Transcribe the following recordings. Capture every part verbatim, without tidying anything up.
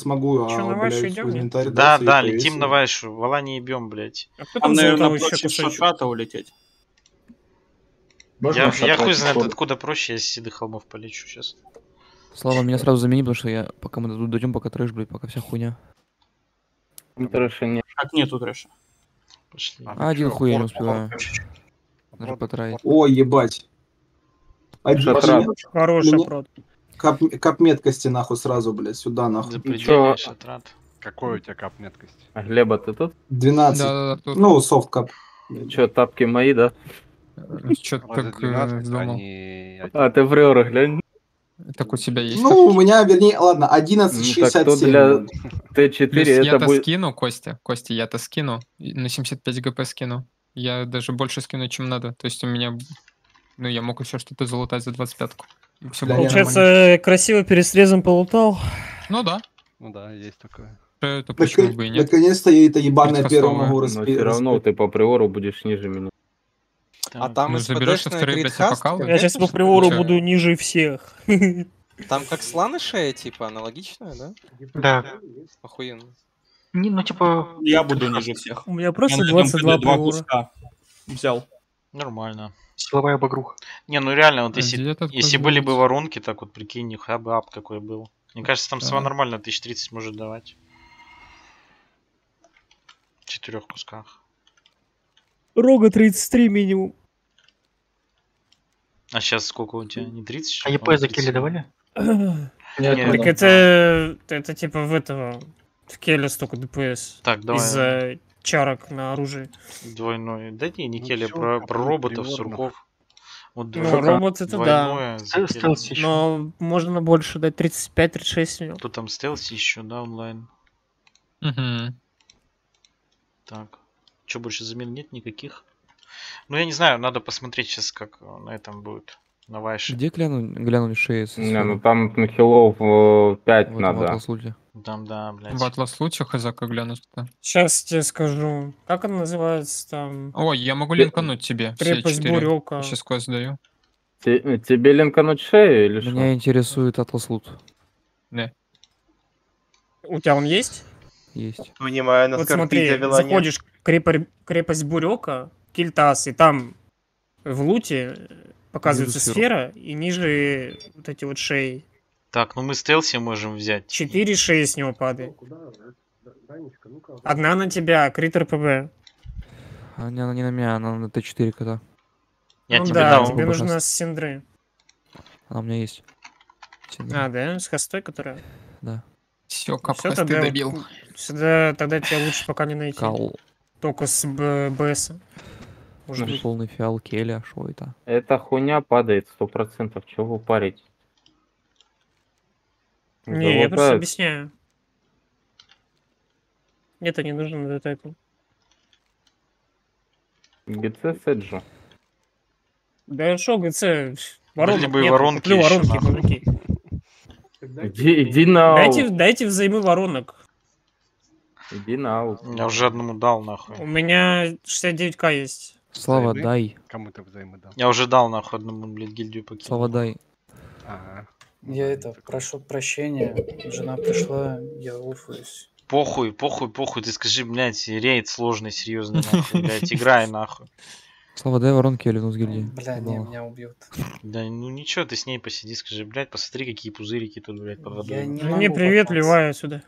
смогу, Чё, а, на вашу блядь, идём, в нет? инвентарь Да, дался и да, повесил. летим на Вайшу, вала не ебем, блядь. А кто Там, там наверное, залутал еще проще с кусочек? шотрата улететь. Я, я хуй знает, походу. откуда проще, я с седых холмов полечу сейчас. Слава, меня сразу замени, потому что я, пока мы тут дойдем, пока трэш, блядь, пока вся хуйня. Трэша нет. Так, нету трэша. Пошли. А, один хуй я не успеваю. Даже потратить. О, ебать. Один, Шатрат. мне- Хороший Мне- прод. кап, кап меткости нахуй сразу, блядь, сюда нахуй. Запредельный шатрат. Какой у тебя кап меткость? А Глеба, ты тут? двенадцать. Да, да, да, тут Ну, софт кап. Чё, тапки мои, да? что-то Может, так э, двенадцать, думал. они... А, ты в рёрах, глянь. Так у тебя есть. Ну, у меня, вернее, ладно, одиннадцать Ну, так шестьдесят то семь. для вот. Т Плюс четыре это я-то будет... скину, Костя. Костя, я-то скину. И на семьдесят пять ГП скину. Я даже больше скину, чем надо. То есть у меня... Ну, я мог еще что-то залутать за двадцать пятку. И всё Да было я нормально. Получается, красиво пересрезом полутал. Ну да. Ну да, есть такое. Это почему бы и нет. Наконец-то я это ебаное перо Предхостовое. могу Но распи- все равно распи- ты по приору будешь ниже меня. А Так, там Ну, из заберешь на ПДшная вторые, блядь, гридхаст, покалы. Я сейчас по конечно, приору Чё? буду ниже всех. Там как сланы шея, типа, аналогичная, да? Да. Охуенно. Не, ну типа... Я буду ниже всех. У меня Я просто на этом двадцать два ПД два приора. куска взял. нормально. Силовая багруха. Не, ну реально, вот А если, где тут если были бы позволить? воронки, так вот прикинь, нихуя бы ап какой был. Мне кажется, там Да. сва нормально тысяч тридцать может давать. В четырех кусках. Рога тридцать три минимум. А сейчас сколько у тебя? Не тридцать? А ЕП по-моему, за килли тридцать. давали? Нет, Так это... Это типа в этого... В Келе столько ДПС. Так, давай. Из-за чарок на оружии. Двойной. Да не, не Ну Келли, всё, про, капнул про роботов, приорных. сурков. Вот Ну, двойное- робот это да. двойное за Стелс- Келли. стелс ещё. Но можно больше дать тридцать пять тридцать шесть у него. Кто там стелси еще, да, онлайн? Мгм. Так. Что больше замен нет никаких? Ну, я не знаю, надо посмотреть сейчас, как э, на этом будет. На Вайше. Где глянуть, глянуть шеи? с- Не, ну там на хилов э, пять в этом надо. атлас-луте? Там, да, блядь. В атлас-луте хз как глянуть-то. Сейчас тебе скажу. Как она называется там? Ой, я могу линкануть тебе. Все Крепость четыре. Бурёка. Сейчас квест даю. Те- Тебе линкануть шею или что? Меня интересует атлас-лут. Да, У тебя он есть? есть. Понимаю, на Вот Скорпиде смотри, вела нет. заходишь в крепор- крепость Бурёка, Кильтас, и там в луте показывается Вижу сферу. сфера, и ниже вот эти вот шеи. Так, ну мы стелси можем взять. четыре шеи с него падает. Одна на тебя, Критер ПБ. А не, она не на меня, она на Т четыре кота. Я Ну тебе да, дал. тебе Оба нужна хаст. с Синдры. Она у меня есть. Всегда. А, да? С хостой, которая? Да. Все, кап Всё, хосты тогда вот добил. Сюда, тогда тебя лучше пока не найти. Кал. Только с Б- БС. Может Ну, быть. полный фиал Келя, шо это? Эта хуйня падает сто процентов. Чего вы парите? Не, я просто Залутают. объясняю. Это не нужно на этапе. ГЦ Седжа. Да шо, ГЦ, воронок бы и нету, воронки куплю ещё, воронки, нахуй. мужики. Иди, иди на Дайте, аут. дайте взаймы воронок. Иди на аут. Я уже одному дал, нахуй. У меня шестьдесят девять ка есть. Слава, Взаймы? дай. Кому ты взаймы дал? Я уже дал, нахуй, одному, блядь, гильдию покинул. Слава, дай. Ага. Я это, прошу прощения, жена пришла, я уфаюсь. Похуй, похуй, похуй, ты скажи, блядь, рейд сложный, серьезный, нахуй, блядь, играй, нахуй. Слава, дай воронки или с гильдии. Бля, не, Ебало. меня убьют. Да ну ничего, ты с ней посиди, скажи, блядь, посмотри, какие пузырики тут, блядь, под Я водой. не Мне могу привет, попасть. ливаю сюда.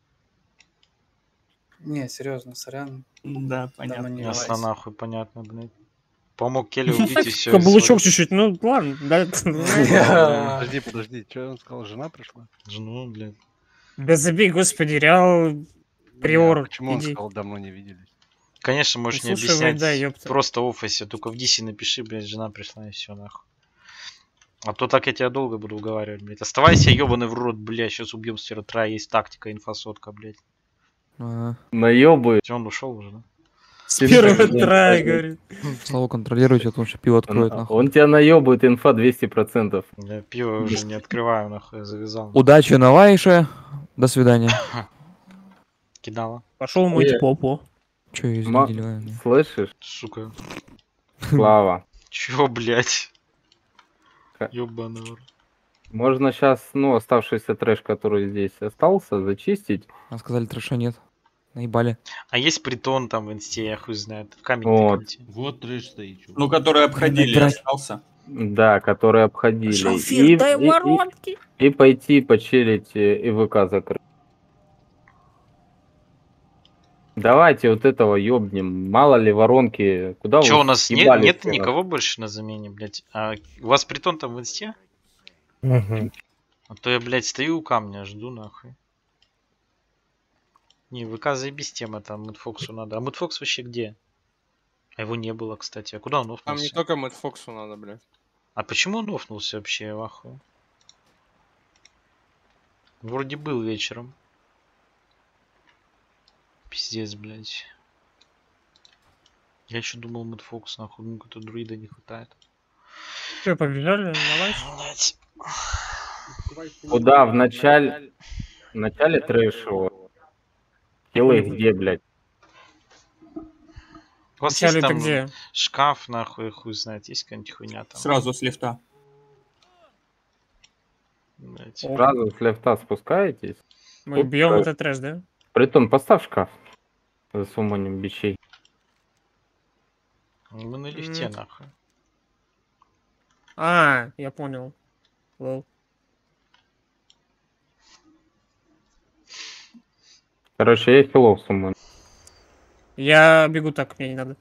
Не, серьезно, сорян. Да, Давно понятно. не Ясно, ливаюсь. нахуй, понятно, блядь. Помог Келли убить и все. Каблучок чуть-чуть, ну ладно, да. Подожди, подожди, что он сказал, жена пришла? Жену, блядь. Да забей, господи, Реал, Приор, Не, а Почему он иди. сказал, давно не виделись? Конечно, можешь не Слушай, объяснять. да, ёпта. Просто офисе, только в Дисе напиши, блядь, жена пришла и все, нахуй. А то так я тебя долго буду уговаривать, блядь. Оставайся, ебаный в рот, блядь, сейчас убьем сферу трая, есть тактика, инфосотка, блядь. Ага. Наебывает. Все, он ушел уже, да? С первого трая, говорит. Славу контролируйте, потому что пиво откроет, Он, нахуй. он тебя наебывает, инфа двести процентов. Я пиво уже не открываю, нахуй, я завязал. Удачи на Вайше. До свидания. Кидала. Пошел мыть Э. попу. Че, я Ма- изменил? Слышишь? Сука. Слава. Чё, блядь? Ка- Ёбаный в рот. Можно сейчас, ну, оставшийся трэш, который здесь остался, зачистить. А сказали, трэша нет. Наебали. А есть притон там в инсте, я хуй знает. В камень Вот. тыкните. Вот трэш стоит. чё. Ну, которые обходили, Набирать. остался. Да, которые обходили. Шалфир, И, дай и- и- воронки. и пойти почилить э, и ВК закрыть. Давайте вот этого ёбнем. Мало ли воронки. Куда Че, вы у нас нет, съебались нет все никого больше на замене, блядь? А у вас притон там в инсте? нахуй? А то я, блядь, стою у камня, жду нахуй. Не, ВК заебись тема, там Мэтфоксу надо. А Мэтфокс вообще где? А его не было, кстати. А куда он Там офнулся? не только Мэтт Фоксу надо, блядь. А почему он офнулся вообще, я в ахуе? Вроде был вечером. Пиздец, блядь. Я еще думал, Мэтфокс, нахуй, ну какого-то друида не хватает. Что, побежали? Давай. Блядь. Куда? В начале... В начале трэша. Хилы где, блядь? У вас Вначале есть это там где? шкаф, нахуй, хуй знает, есть какая-нибудь хуйня там? Сразу с лифта. Блядь. Сразу с лефта спускаетесь. Мы Тут, бьем э, этот трэш, да? Притом, поставь шкаф. За сумманием бичей. Мы на лифте, М. нахуй. А, я понял. Лол. Короче, я хилов сумманю. Я бегу так, мне не надо.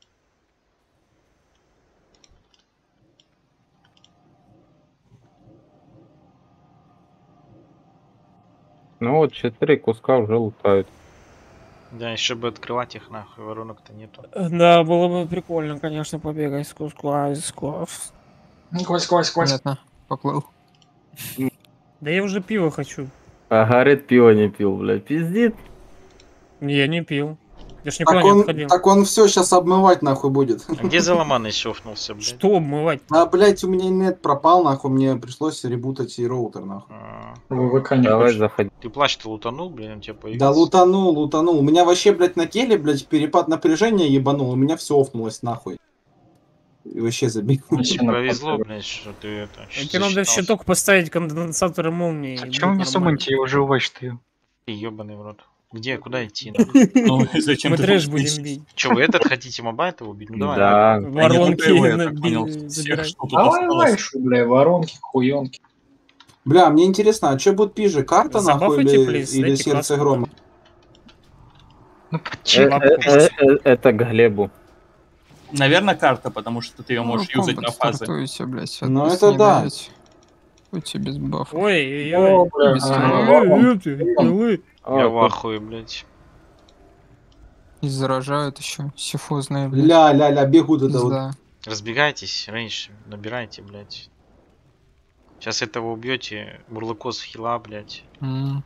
Ну вот, четыре куска уже лутают. Да, еще бы открывать их, нахуй, воронок-то нету. Да, было бы прикольно, конечно, побегать с кусков, с кусков. Квась, квась, квась. Понятно. Поплыл. Да я уже пиво хочу. А говорит, пиво не пил, блядь. Пиздит. Не, я не пил. Я ж никуда Так не он, отходил. так он все сейчас обмывать нахуй будет. А где Заломан еще офнулся, блядь? Что обмывать? А, блять, у меня нет пропал, нахуй, мне пришлось ребутать и роутер, нахуй. А, ВВК не Давай хочешь. заходи. Ты плащ-то лутанул, блин, у тебя появился? Да лутанул, лутанул. У меня вообще, блядь, на теле, блядь, перепад напряжения ебанул, у меня все офнулось нахуй. И вообще забил. Тебе повезло, блядь, что ты это... Тебе надо в щиток поставить конденсаторы молнии. А и чё вы будет не нормально. суммайте, я уже увачтаю. Ты ебаный в рот. Где, куда идти? нахуй? Ну, зачем Мы ты трэш будешь будем бить? бить. Че, вы этот хотите Мобайта убить? Ну давай. Да. А не Воронки только его, я на- так понял, би- всех, забирать. что тут Давай осталось. вайшу, бля, воронки, хуёнки. Бля, мне интересно, а что будет пизже, карта нахуй Забафайте, или, плиз, или дайте сердце класску. грома? Ну, Э, почему? лапку э, просто. э, э, Это к Глебу. Наверное, карта, потому что ты ее Ну, можешь юзать комбат на фазы. стартуйте, блядь. Ну, отпуск это не да. даете. Будьте без бафа. Ой, О, ой, бля, Без ага, хила. воронки. ой. Я А, в ахуе, блядь. И заражают еще. Сифозные, блядь. Ля-ля-ля, бегут это вот. Пизда. Разбегайтесь раньше, набирайте, блядь. Сейчас этого убьете, Бурлакос в хила, блядь. М.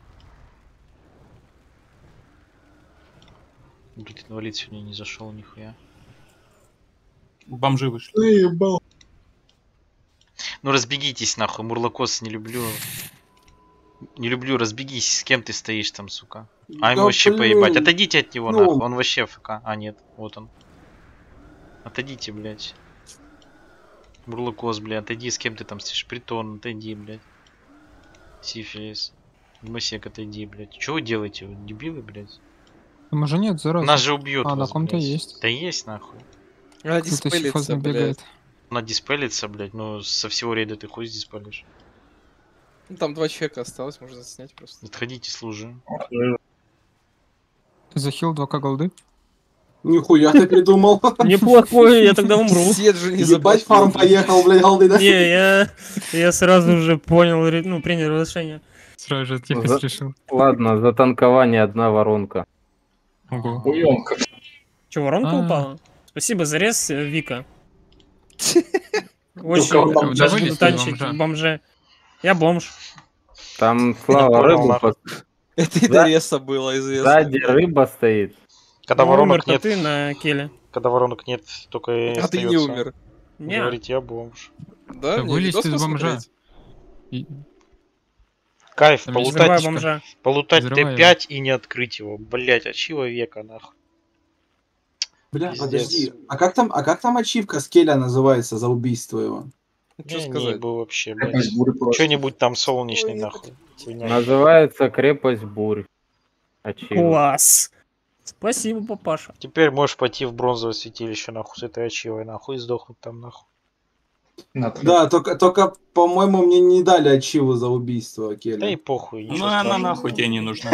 Блядь, инвалид сегодня не зашел нихуя. Бомжи вышли. Ты ебал. Ну разбегитесь нахуй, Мурлакос не люблю. Не люблю, разбегись, с кем ты стоишь там, сука. А ему Да вообще блин. поебать. Отойдите от него, Ну. нахуй, он вообще ФК. А, нет, вот он. Отойдите, блядь. Бурлакос, блядь, отойди, с кем ты там стоишь. Притон, отойди, блядь. Сифилис. Гмосек, отойди, блядь. Что вы делаете, вы дебилы, блядь? Там уже нет, зараза. Нас же убьет А, на вас, ком-то блядь. есть. Да есть, нахуй. Она Кто-то диспелится, сифозный блядь. бегает. Она диспелится, блядь, ну со всего рейда ты хуй диспелишь. Ну, там два человека осталось, можно снять просто. Отходите, служи. Захил два ка голды. Нихуя ты придумал. Неплохой, я тогда умру. Сед же не Ебать, заплатил, фарм блядь. поехал, блядь, голды, да? Не, я, я сразу же понял, ре- ну, принял решение. Сразу же тихо За- решил. Ладно, за танкование одна воронка. Ого. Хуёнка. Че, воронка А. упала? Спасибо за рез, э, Вика. Только Очень бомжа даже вылезли, танчить бомжа. бомже. Я бомж. Там Слава понял, рыбу нахуй. пос- Это и Да. до реса было известно. Сзади рыба стоит. Когда Ну, воронок умер-то нет, ты на келе. когда воронок нет, только и А ты не остается. умер. Не, Говорить, я бомж. Да? Да Мне вылезь видос из бомжа. посмотреть? И- Кайф, Там есть взрывай полутать, бомжа. полутать Взрывай Т пять и не открыть его. Блять, а человека нахуй. Бля, Пиздец. подожди, а как там, а как там ачивка скеля называется за убийство его? Что Не, не сказать? был вообще, Крепость блядь. бури просто. Что-нибудь там солнечный, нахуй. Хуйня. Называется крепость бурь. Ачивы. Класс. Спасибо, папаша. Теперь можешь пойти в бронзовое святилище, нахуй, с этой ачивой, нахуй, и сдохнуть там, нахуй. На трэш. Да, только, только, по-моему, мне не дали ачиву за убийство, Да и Келли. похуй, Ну ничего она страшного. нахуй тебе не нужна.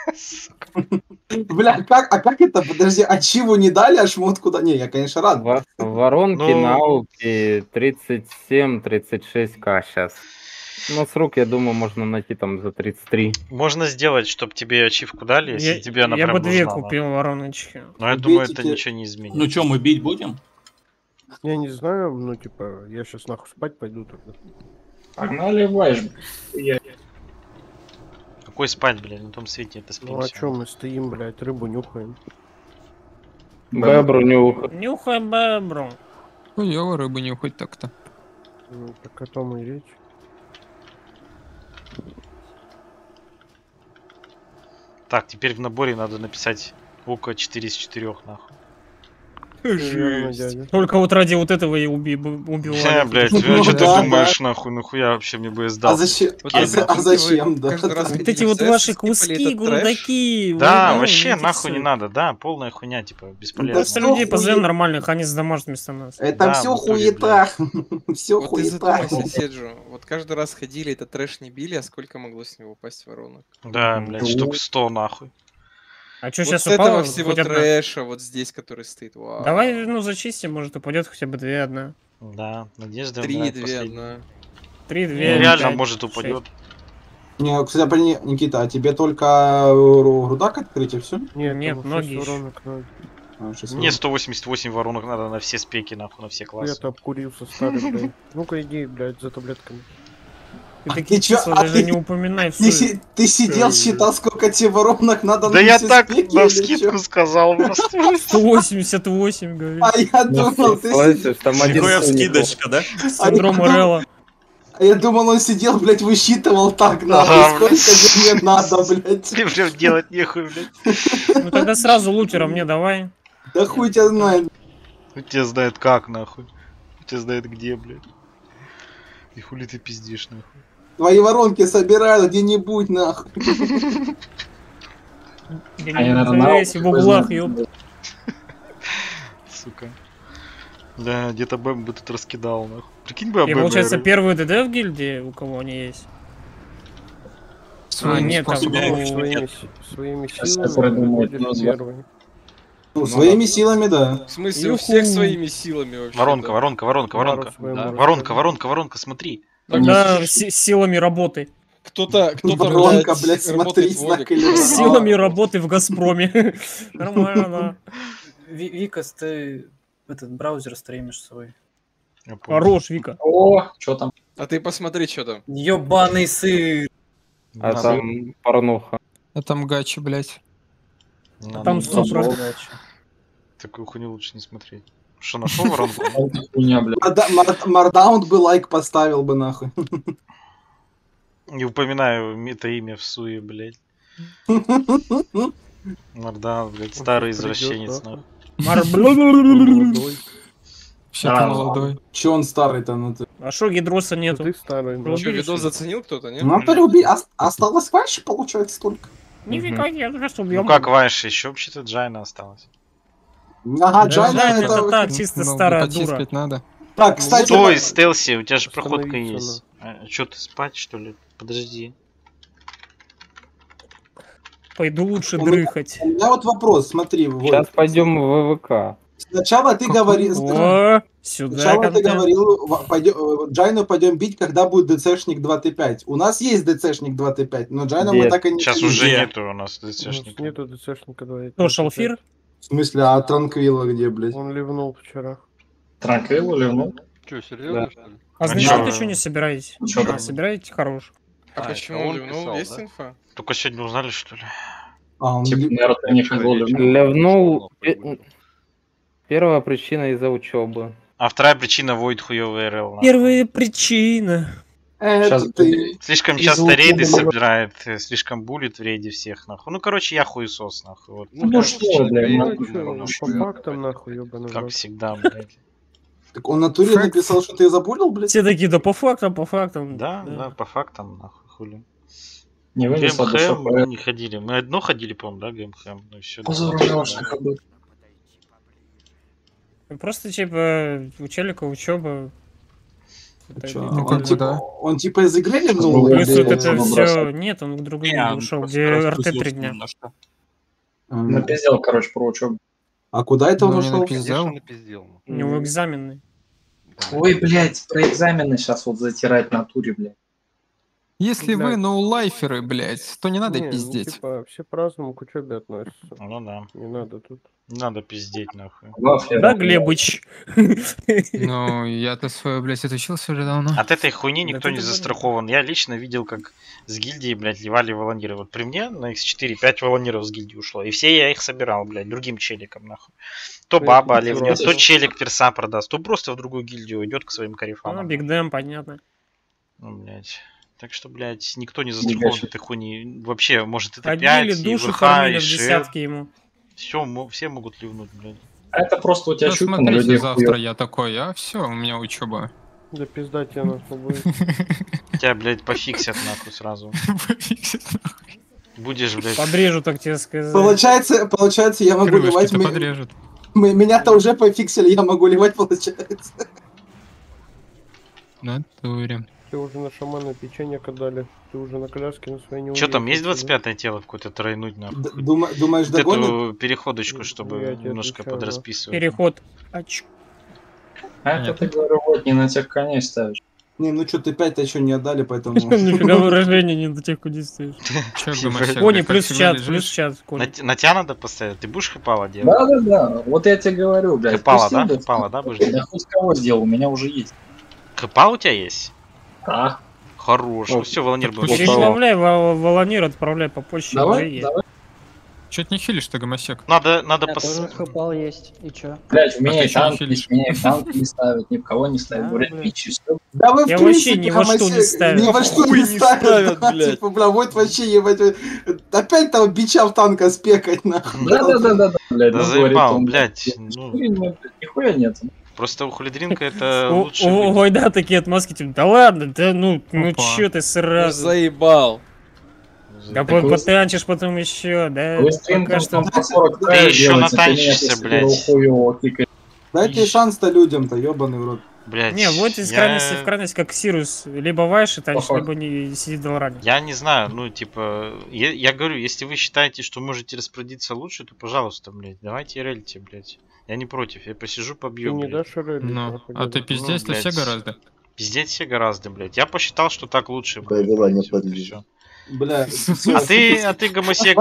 Бля, как, а как это? Подожди, ачиву не дали, а шмот куда? Не, я, конечно, рад. Во- Воронки Ну- на ауке тридцать семь тридцать шесть ка сейчас. Но с рук, я думаю, можно найти там за тридцать три. Можно сделать, чтобы тебе ачивку дали, если Я, тебе она я прям бы две нужна, купил вороночки. нахуй. Но я думаю, Убейте это те- ничего не изменит. Ну чё, мы бить будем? Я не знаю, ну типа, я сейчас нахуй спать пойду тогда. Погнали, вайш. Я... Какой спать, блядь, на том свете это спим. Ну а всё. чё, мы стоим, блядь, рыбу нюхаем. Бебру нюх. Нюхай бебру. Хуёво рыбу не хоть так-то. Ну, так о том и речь. Так, теперь в наборе надо написать око четыре из четырёх, нахуй. Верно, дядя. Только вот ради вот этого и уби- б- Э, убивали. блядь, Ну ну что ты да, думаешь, нахуй, нахуя вообще мне бы А сдал? зачем? Вот А, я за- а прикиньте, зачем, вы да? каждый раз Вот ходили эти в вот ЦС, ваши скипали куски, этот трэш. грудаки. Да, вы, ну, вообще идите нахуй не все. надо, да, полная хуйня, типа, Да бесполезно. Просто что людей позовем хуй- нормальных, они сдамажат вместо нас. Это Да, все в натуре, хуета. Все Вот ты хуета. задумайся, Седжу. Вот каждый раз ходили, этот трэш не били, а сколько могло с него упасть воронок? Да, блядь, штук сто, нахуй. А что Вот сейчас с этого упало? всего Хоть одна? трэша, вот здесь, который стоит. Вау. Давай, ну, зачистим, может, упадет хотя бы две, одна. Да, надежда Три, умирает две, последней. одна. Три, Ну, две, реально, пять, может, шесть. упадет. Не, кстати, пони- Никита, а тебе только ру- рудак открыть и все? Нет, Нет, там ноги шесть ещё. воронок надо. Мне сто восемьдесят восемь воронок надо на все спеки, нахуй, на все классы. Я-то обкурился старый, блядь. Ну-ка иди, блядь, за таблетками. Ты А такие ты чё, числа а даже ты- не упоминай в Ты, суе. си- ты сидел, считал, сколько тебе воронок надо Да на я все так спеки на или скидку чё? сказал просто. сто восемьдесят восемь, говорит. А я думал, ты сидел... Слышишь, там один Нихуя суник. скидочка, да? Синдром а я Орелла. А я думал, он сидел, блядь, высчитывал так, надо, Ага, сколько блядь. же мне надо, блядь. Мне прям делать нехуй, блядь. Ну тогда сразу лутера мне давай. Да хуй тебя знает. Ну тебя знает как, нахуй. Тебя знает где, блядь. И хули ты пиздишь, нахуй. Твои воронки собирают где-нибудь, нахуй. Они, наверное, на Есть в углах, ёп. Сука. Да, где-то Бэм бы тут раскидал, нахуй. Прикинь бы, а И Бэм получается бы- первый ДД в гильдии, у кого они есть? Своими нет, там- способами. Ну, Своими, си- своими Сейчас силами я придумаю, будешь ну, да. первый. Ну, своими силами, да. В смысле, у Юху. всех своими силами вообще. Воронка, да. воронка, воронка, воронка. Пару своим Да. можешь Воронка, сказать. воронка, воронка, смотри. Тогда с силами работы. Кто-то, кто-то, Воронка, блядь, смотри, работает в знак Вовик. или С силами работы в Газпроме. Нормально, да. Ви- Викас, ты этот браузер стримишь свой. Я понял. Хорош, Вика. О, что там? А ты посмотри, что там. Ёбаный сыр! А Надо- там порнуха. А там гачи, блядь. надо Там было- супер. Такую хуйню лучше не смотреть. Что, нашел воронку? Это хуйня, блядь. Марда- мар- Мардаунт бы лайк поставил бы, нахуй. Не упоминаю это имя в суе, блядь. Мардан, блядь, старый сейчас придёт, извращенец, нахуй. нахуй. Молодой. Вообще Да, ты ладно. молодой. Че он старый-то, ну ты? А шо гидроса Ну, нету? ты старый, да. Ну, Что, видос решили. заценил кто-то, нет? Ну, то люби, ос- осталось фальши, получается, только. Нифига, я сейчас Ну убьем. как Вайша, еще вообще-то Джайна осталась. Ага, Джайна Джайна это... это так, чисто Ну, старая дура. потискать надо. Так, кстати, Стой, да- Стелси, у тебя же проходка Остановиться есть. А, что ты спать, что ли? Подожди. Пойду лучше У меня- дрыхать. у меня вот вопрос, смотри. вот. Сейчас пойдем в ВВК. Сначала ты говорил... О, сюда Сначала ты контент. говорил, в- пойдем- э, Джайну пойдем бить, когда будет ДЦшник два тэ пять. У нас есть ДЦшник два тэ пять, но Джайну мы Где? так и не... Сейчас видели. уже Где? нету у нас У нас ДЦшника. нету ДЦшника, давай. Кто, Шалфир? В смысле, а Транквилла где, блядь? Он ливнул вчера. Транквилл или ну? Че, серьезно, что ли? А А значит, чё? вы что не собираете? Чё А, там? собираете? Хорош. А, А, почему это он ливнул? писал, Есть да? инфа? Только сегодня узнали, что ли? А, он... Типа, ли- наверное, ты не ходил, ливнул. Ливнул. пе- Первая причина из-за учебы. А вторая причина Войд хуёвый РЛ. нахуй. Первая причина. Это Сейчас ты... Слишком из часто лука рейды было- собирает, э, слишком булит в рейде всех, нахуй. Ну, короче, я хуесос, нахуй. Вот. Ну что, блядь, Ну, нахуй, чё, нахуй. по фактам, нахуй, ёбаный в Как рот. всегда, блядь. Так он на туре Факт. написал, что ты забулил, блядь? Все такие, да по фактам, по фактам. Да, да, по фактам, нахуй, хули. Не вынесла душа ГМХ мы поэта. не ходили. Мы одно ходили, по-моему, да, ГМХ? Ну и все. Позор жалостный какой-то. Просто, типа, у челика учеба. Чё, Ну, он, как бы типа, да. он типа из игры ливнул? Плюс или- вот это ну, все. бросай. Нет, он к другой Не, лиге он ушел, просто где эр тэ распустился три дня. немножко. М. Напиздел, короче, про учебу. А куда это он Ну, не ушел? напиздел. У него экзамены. Ой, блядь, про экзамены сейчас вот затирать в натуре, блядь. Если вы Блядь. ноулайферы, блядь, то не надо Не, ну, пиздеть. типа, все по-разному к учебе относятся. Ну да. Не надо тут. Не надо пиздеть, нахуй. Вафля, Да, блядь. Глебыч? Ну, я-то свое, блядь, отучился уже давно. От этой хуйни Да никто ты не думаешь? застрахован. Я лично видел, как с гильдии, блядь, ливали волониры. Вот при мне на икс четыре пять волониров с гильдии ушло. И все я их собирал, блядь, другим челикам, нахуй. То Блядь, баба ты ливнет, чё? то челик перса продаст, то просто в другую гильдию идет к своим Ну, карифанам. Биг Дэм, понятно. Ну, блядь. Так что, блядь, никто не застрахован от Ебать. этой хуйни. Вообще, может, это Ходили, пять, и душу ВХ, кормили и в шеф. десятки ему. Все, все могут ливнуть, блядь. А это просто у тебя Ну, чутка на смотрите, людей завтра хуёв. я такой, а все, у меня учеба. Да пизда тебе нас будет. Тебя, блядь, пофиксят нахуй сразу. Будешь, блядь. Подрежу, так тебе сказать. Получается, получается, я могу ливать... Крылышки-то мы- подрежут. мы- Меня-то уже пофиксили, я могу ливать, получается. В натуре. Ты уже на шамана печенье кадали. Ты уже на коляске на своей не Че там, есть уехал, двадцать пятое тело какое-то тройнуть нахуй? Д- дума- Думаешь, Вот догонит? эту переходочку, Ну, чтобы я тебе немножко отвечаю, да. подрасписывать. Переход. Ач. А это ты, говорю, вот не на тех коней ставишь. Не, ну что, ты пять-то еще не отдали, поэтому... Нифига выражение не до тех, куда стоишь. Че, Фига. гомосек, Кони, как плюс себе чат, лежишь? плюс чат, На, Кони. на тебя надо поставить. Ты будешь хэпала делать? Да-да-да, вот я тебе говорю, блядь. Хэпала, пустил да? бы, Хэпала, да, будешь Да делать? хоть кого сделал, у меня уже есть. Хэпал у тебя есть? А, Хорош. О, Ну все, волонер так будет. пусть Перебавляй Вол- Волонир, отправляй по почте. давай, уже есть. давай. Че ты не хилишь, ты гомосек? Надо, надо Я пос... тоже хапал есть. И чё? Блядь, в А меня ты и чё не танки, хилишь? в меня и танки не ставят, ни в кого не ставят. Да, Говорят, блядь. пичи, все. Да вы в Я вообще принципе, ни во что не гомосек, ставят. Ни во что Хуй не не ставят, ставят, да, блядь. Типа, бля, вот вообще ебать. э, Опять там бича в танка спекать, нахуй. Да-да-да-да, блядь. Да ну, заебал, говорит он, блядь. блядь, Ну, хуй, блядь, нихуя нет. просто у хулидринка это У лучше. у Войда такие отмазки, типа, да ладно, да ну, ну Опа. чё ты Ну, сразу. заебал. Да Так вы- потанчишь потом еще, да. Вы стрим Пока там что. по сорок Ты траек ещё делаете, натанчишься, ты меня блядь. после хуёвого кикаешь. Дайте шанс-то людям-то, ебаный в рот. Блядь. Не, вот из я- крайности в крайность, как Сирус, либо Вайши танчит, Похож. либо не сидит в Долране. Я не знаю, ну, типа, я, я говорю, если вы считаете, что можете распорядиться лучше, то, пожалуйста, блядь, давайте рельте, блядь. Я не против, я посижу, Ты побью, не блядь. дашь релли. Ну, а ты пиздец-то блядь. все гораздо. Пиздеть все гораздо, блядь. Я посчитал, что так лучше будет. Провела не блядь, вот и подвижу. всё. Бля, А ты, а ты, гомосек,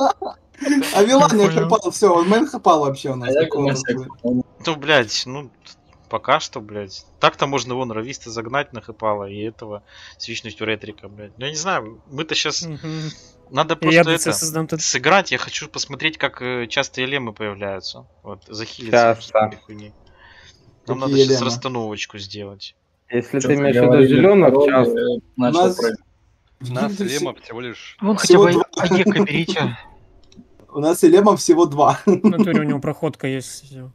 А Вилан Я не хапал, все, он мэн хапал вообще у А нас. я такого гомосек. вот. ну, блядь, ну, пока что, блядь. Так-то можно вон рависта загнать на хэпала и этого с личностью ретрика, блядь. Ну, я не знаю, мы-то сейчас... Мгм. Надо И просто я это... ДЦ создам тут. Сыграть, я хочу посмотреть, как э, часто элемы появляются. Вот, захилиться. Часто. в этой хуйне. Нам надо Какие сейчас элемы? расстановочку сделать. Если Чё ты ты имеешь в виду говорили, зеленых, король, часто. э, У начал нас... про- в Нас гильдии Лема все- всего лишь... Вон хотя Всего бы два. Одека берите. У нас и лемов всего два. В натуре у него проходка есть. всё.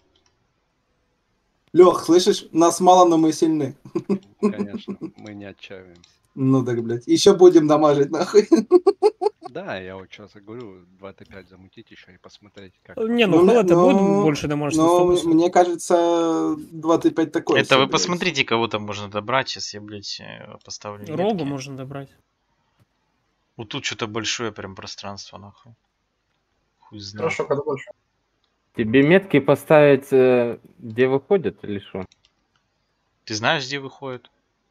Лех, слышишь, нас мало, но мы сильны. Конечно, мы не отчаиваемся. Ну так, блядь. Еще будем дамажить, нахуй. Да, я вот сейчас и говорю, два тэ пять замутить еще и посмотреть, как... Не, ну Ну, Хэлл это ну, будет больше домашних Но сто мне кажется, двадцать пять такое. Это себе, вы блядь. посмотрите, кого там можно добрать. Сейчас я, блядь, э, поставлю Рогу метки. можно добрать. Вот тут что-то большое прям пространство, нахуй. Хуй знает. Хорошо, когда больше. Тебе метки поставить, э, где выходят или что? Ты знаешь, где выходит?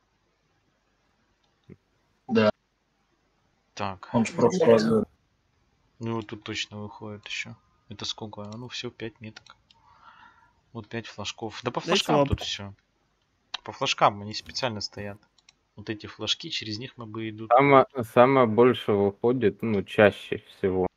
Да. Так. Он же просто раз говорил. Ну вот тут точно выходит еще. Это сколько? А ну все, пять меток. Вот пять флажков. Да по Дайте флажкам лапу. тут все. По флажкам они специально стоят. Вот эти флажки, через них мы бы идут. Самое, самое больше выходит, ну, чаще всего.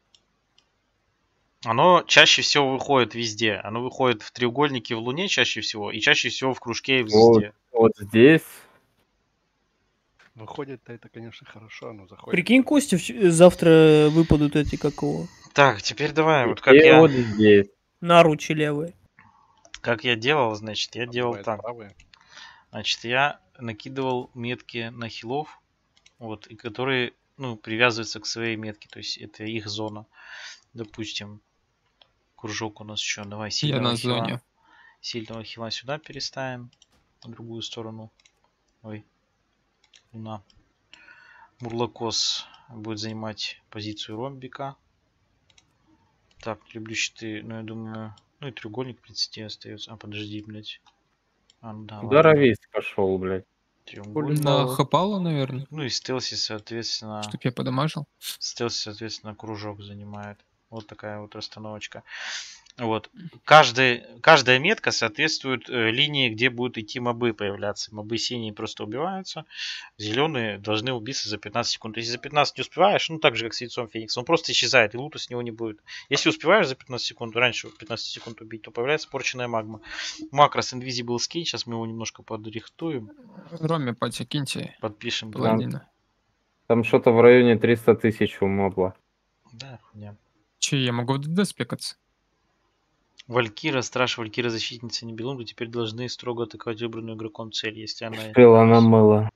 Оно чаще всего выходит везде. Оно выходит в треугольнике в Луне чаще всего. И чаще всего в кружке и в Вот, звезде. вот здесь. Выходит-то это, конечно, хорошо, но заходит... Прикинь, Костя, в- завтра выпадут эти, как его, Так, теперь давай, вот как И я... вот здесь. наручи левые. Как я делал, значит, я делал Бывает так. правые. Значит, я накидывал метки на хилов, вот, и которые, ну, привязываются к своей метке, то есть это их зона. Допустим, кружок у нас еще, давай Я сильного на хила. зоне. Сильного хила сюда переставим, на другую сторону. Ой, луна. Мурлокос будет занимать позицию ромбика. Так, люблю щиты, ну я думаю... Ну и треугольник, в принципе, остается. А, подожди, блядь. А, ну да, ладно. Здоровись пошел, блядь. Треугольник. На Хапала, наверное. Ну и стелси, соответственно... Чтоб я подамажил. Стелси, соответственно, кружок занимает. Вот такая вот расстановочка. Вот. Каждая, каждая метка соответствует э, линии, где будут идти мобы появляться. Мобы синие просто убиваются. Зеленые должны убиться за пятнадцать секунд. Если за пятнадцать не успеваешь, ну так же, как с яйцом Феникса, он просто исчезает, и лута с него не будет. Если успеваешь за пятнадцать секунд, раньше пятнадцать секунд убить, то появляется порченная магма. Макрос Invisible Skin. Сейчас мы его немножко подрихтуем. Роме, пати, киньте. Подпишем. Паладина. Там что-то в районе триста тысяч у мобла. Да, хуйня. Че, я могу в ДД спекаться? Валькира, Страж, Валькира, Защитница Нибелунга теперь должны строго атаковать выбранную игроком цель, если она... Шпила намыла.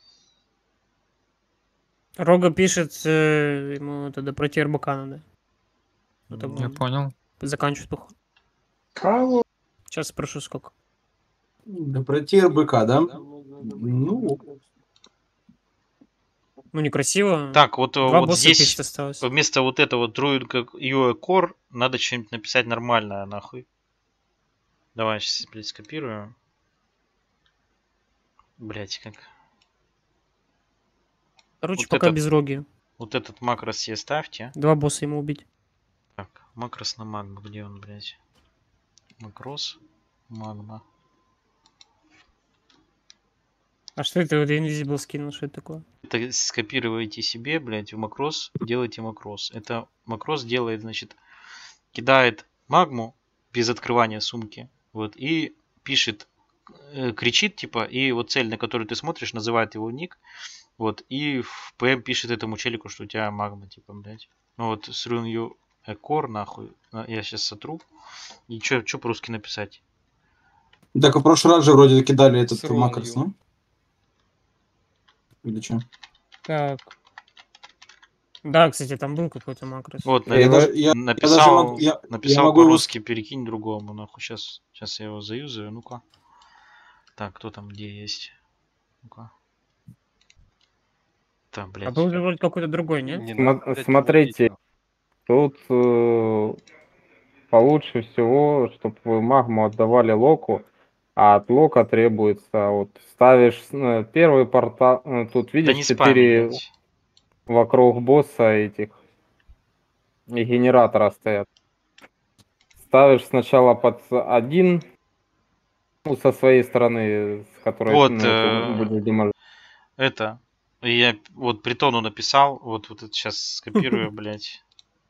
Рога пишет э, ему тогда пройти РБК надо. Вот так Я он понял. заканчивает поход. Кого? Сейчас спрошу сколько. Да пройти РБК, да? Ну, Ну некрасиво. Так, вот, Два вот босса здесь пишет осталось. вместо вот этого Druid как Юэ Кор надо что-нибудь написать нормальное, нахуй. Давай, сейчас, блядь, скопирую. Блять, как... Короче, вот пока этот, без роги. Вот этот макрос себе ставьте. Два босса ему убить. Так, макрос на магму, где он, блядь? Макрос, магма. А что это вот Invisible скинул? Что это такое? Это скопируете себе, блядь, в макрос, делайте макрос. Это макрос делает, значит, кидает магму без открывания сумки, вот, и пишет, э, кричит, типа, и вот цель, на которую ты смотришь, называет его ник, вот, и в ПМ пишет этому челику, что у тебя магма, типа, блядь. Ну вот, срун ю экор, нахуй, я сейчас сотру, и чё, чё по-русски написать? так в прошлый раз же вроде кидали этот Срун макрос, ю. ну? Или что? Так. Да, кстати, там был какой-то макрос. Вот, Я на- даже- я- я написал, даже могу- я- написал я могу его по-русски, перекинь другому, нахуй, сейчас, сейчас я его заюзаю, ну-ка. Так, кто там где есть? Ну-ка. Так, А блядь. был же вроде какой-то другой, нет? Не Сма- надо, блядь, Смотрите, его тут э, получше всего, чтобы магму отдавали локу, а от лока требуется, вот ставишь э, первый портал, э, тут Да видишь не спам, четыре блядь. вокруг босса этих и генератора стоят. Ставишь сначала под один, ну, со своей стороны, с которой Вот, ну, ты э, будешь демажить. Это, я вот притону написал, вот, вот это сейчас скопирую, блядь.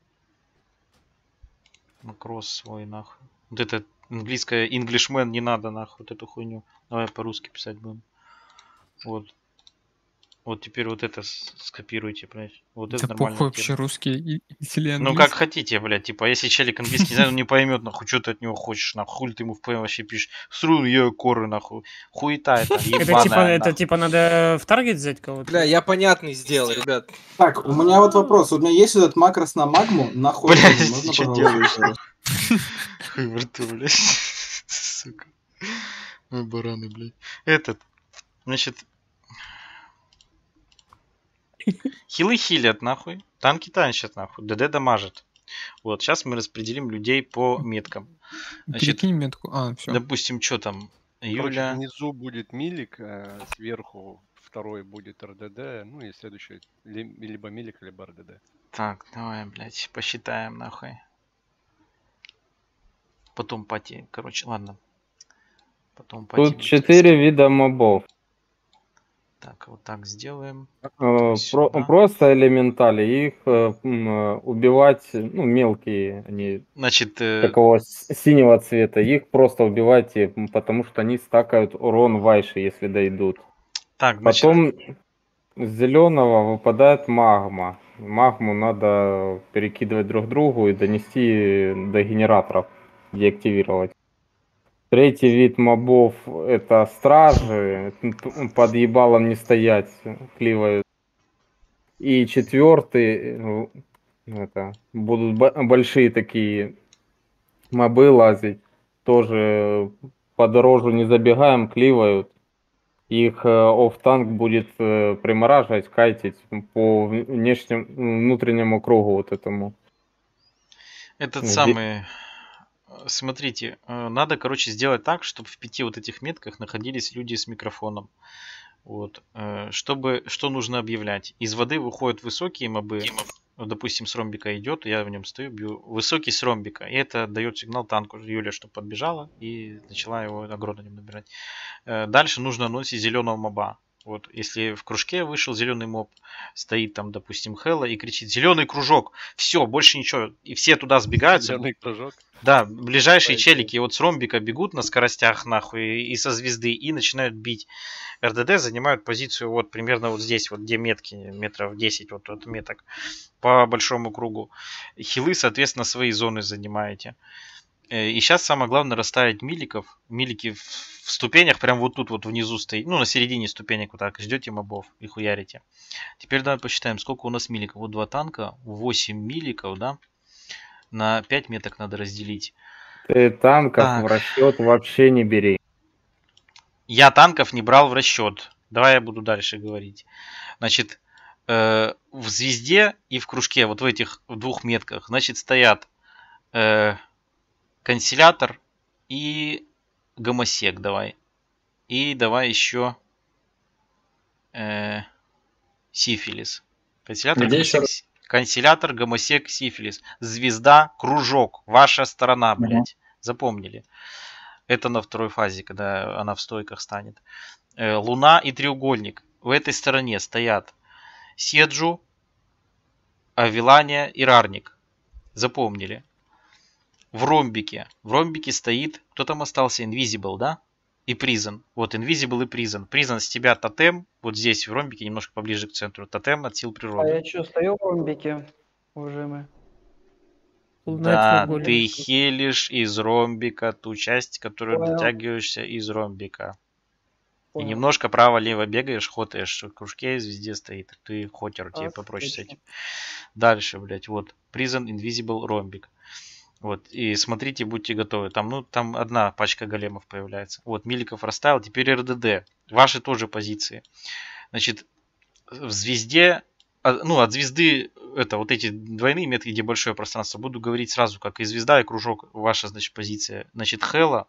Макрос свой, нахуй. Вот это английское Englishman не надо, нахуй, вот эту хуйню. Давай по-русски писать будем. Вот. Вот теперь вот это с- скопируйте, блядь. Вот это Да нормально. похуй вообще русский и- или Ну как хотите, блядь, типа, если челик английский не знает, он не поймет, нахуй, что ты от него хочешь, нахуй, хуй ты ему в ПМ вообще пишешь. Срун ее коры, нахуй. Хуета это, Это типа, ебаная, это нахуй. типа надо в таргет взять кого-то? Бля, я понятный сделал, ребят. Так, у меня вот вопрос. Вот у меня есть этот макрос на магму, нахуй. Блядь, можно, ты чё пожалуйста, делаешь? еще раз? Хуй во рту, блядь. Сука. Ой, бараны, блядь. Этот, значит... Хилы хилят, нахуй. Танки танчат, нахуй. ДД дамажит. Вот, сейчас мы распределим людей по меткам. Значит, Перекинь метку. А, все. допустим, что там? Короче, Юля... внизу будет милик, э, сверху второй будет РДД, ну и следующий ли- либо милик, либо РДД. Так, давай, блядь, посчитаем, нахуй. Потом пати, короче, ладно. Потом пати. Тут будет четыре вида мобов. Так, вот так сделаем. Э, Про- сюда. просто элементали, их э, м, э, убивать, ну, мелкие, они Значит, э, такого с- синего цвета, их просто убивайте, м, потому что они стакают урон выше, если дойдут. так, значит, Потом с зеленого выпадает магма. Магму надо перекидывать друг другу и донести до генераторов, деактивировать. Третий вид мобов — это стражи, п- под ебалом не стоять, кливают. И четвертый, ну, это будут бо- большие такие мобы лазить, тоже по дорожу не забегаем, кливают. Их э, офф-танк будет э, примораживать, кайтить по внешнему, внутреннему кругу вот этому. Этот Где- самый... Смотрите, э, надо, короче, сделать так, чтобы в пяти вот этих метках находились люди с микрофоном. Вот. э, Чтобы... Что нужно объявлять? Из воды выходят высокие мобы. Ну, допустим, с ромбика идет, я в нем стою, бью. Высокий с ромбика. И это дает сигнал танку Юля, чтобы подбежала и начала его агро на нем набирать. Э, Дальше нужно анонсить зеленого моба. Вот, если в кружке вышел зеленый моб, стоит там, допустим, Хэлла и кричит: зеленый кружок, все, больше ничего. И все туда сбегаются. Зеленый кружок. Да, ближайшие Пойдёт. челики вот с ромбика бегут на скоростях нахуй и со звезды и начинают бить. РДД занимают позицию вот примерно вот здесь, вот где метки, метров десять вот от меток по большому кругу. Хилы, соответственно, свои зоны занимаете. Э, И сейчас самое главное расставить миликов. Милики в, в ступенях, прям вот тут вот внизу стоит. Ну, на середине ступенек вот так. Ждете мобов и хуярите. Теперь давай посчитаем, сколько у нас миликов. Вот два танка, восемь миликов, да? На пять меток надо разделить. Ты танков Так. в расчет вообще не бери. Я танков не брал в расчет. Давай я буду дальше говорить. Значит, э, в звезде и в кружке, вот в этих в двух метках, значит, стоят э, консилятор и гомосек, давай. И давай еще э, сифилис. Консилятор, Где еще гомосек, консилятор, гомосек, сифилис. Звезда, кружок. Ваша сторона, Мгм. блядь. Запомнили. Это на второй фазе, когда она в стойках станет. Э, Луна и треугольник. В этой стороне стоят Седжу, Авилания и Рарник. Запомнили. В ромбике. В ромбике стоит... Кто там остался? Invisible, да? И Prison. Вот Invisible и Prison. Prison с тебя тотем. Вот здесь в ромбике, немножко поближе к центру. Тотем от сил А природы. я что, стою в ромбике, уважаемые? Луна Да, треугольник. ты хелишь из ромбика ту часть, которую Понял. дотягиваешься из ромбика. И Понял. немножко право-лево бегаешь, хотаешь, в кружке звезде стоит. Ты хотер, тебе попроще с Отлично. этим. Дальше, блядь, вот. Prison, Invisible, ромбик. Вот, и смотрите, будьте готовы. Там, ну, там одна пачка големов появляется. Вот, Миликов расставил. Теперь РДД. Ваши тоже позиции. Значит, в звезде, а, ну, от звезды, это вот эти двойные метки, где большое пространство, буду говорить сразу, как и звезда, и кружок, ваша, значит, позиция. Значит, Хэлла,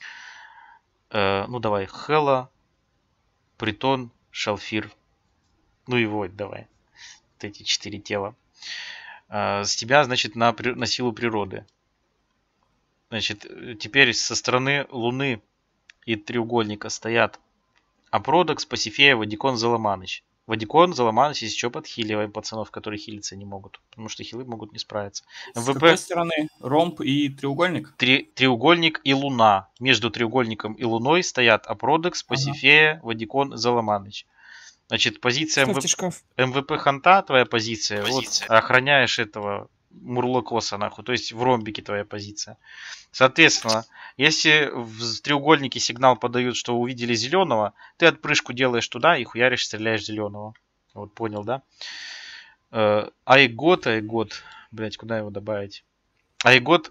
э, ну, давай, Хэлла, Притон, Шалфир, ну и вот, давай, вот эти четыре тела. Э, с тебя, значит, на, при- на силу природы. Значит, э, теперь со стороны Луны и треугольника стоят Апродокс, Пасифея, Вадикон, Заломаныч. Вадикон, Заломаныч, если что, подхиливаем пацанов, которые хилиться не могут. Потому что хилы могут не справиться. С МВП, какой стороны? Ромб и треугольник? три- треугольник и Луна. Между треугольником и Луной стоят Апродокс, Пасифея, Вадикон, Заломаныч. Значит, позиция Ставьте МВП, шкаф. МВП Ханта, твоя позиция. Позиция. Вот, охраняешь этого Мурлокоса, нахуй. То есть в ромбике твоя позиция. Соответственно, если в треугольнике сигнал подают, что увидели зеленого, ты отпрыжку делаешь туда и хуяришь, стреляешь зеленого. Вот, понял, да? Э, Айгот, Айгот. Блять, куда его добавить? Айгот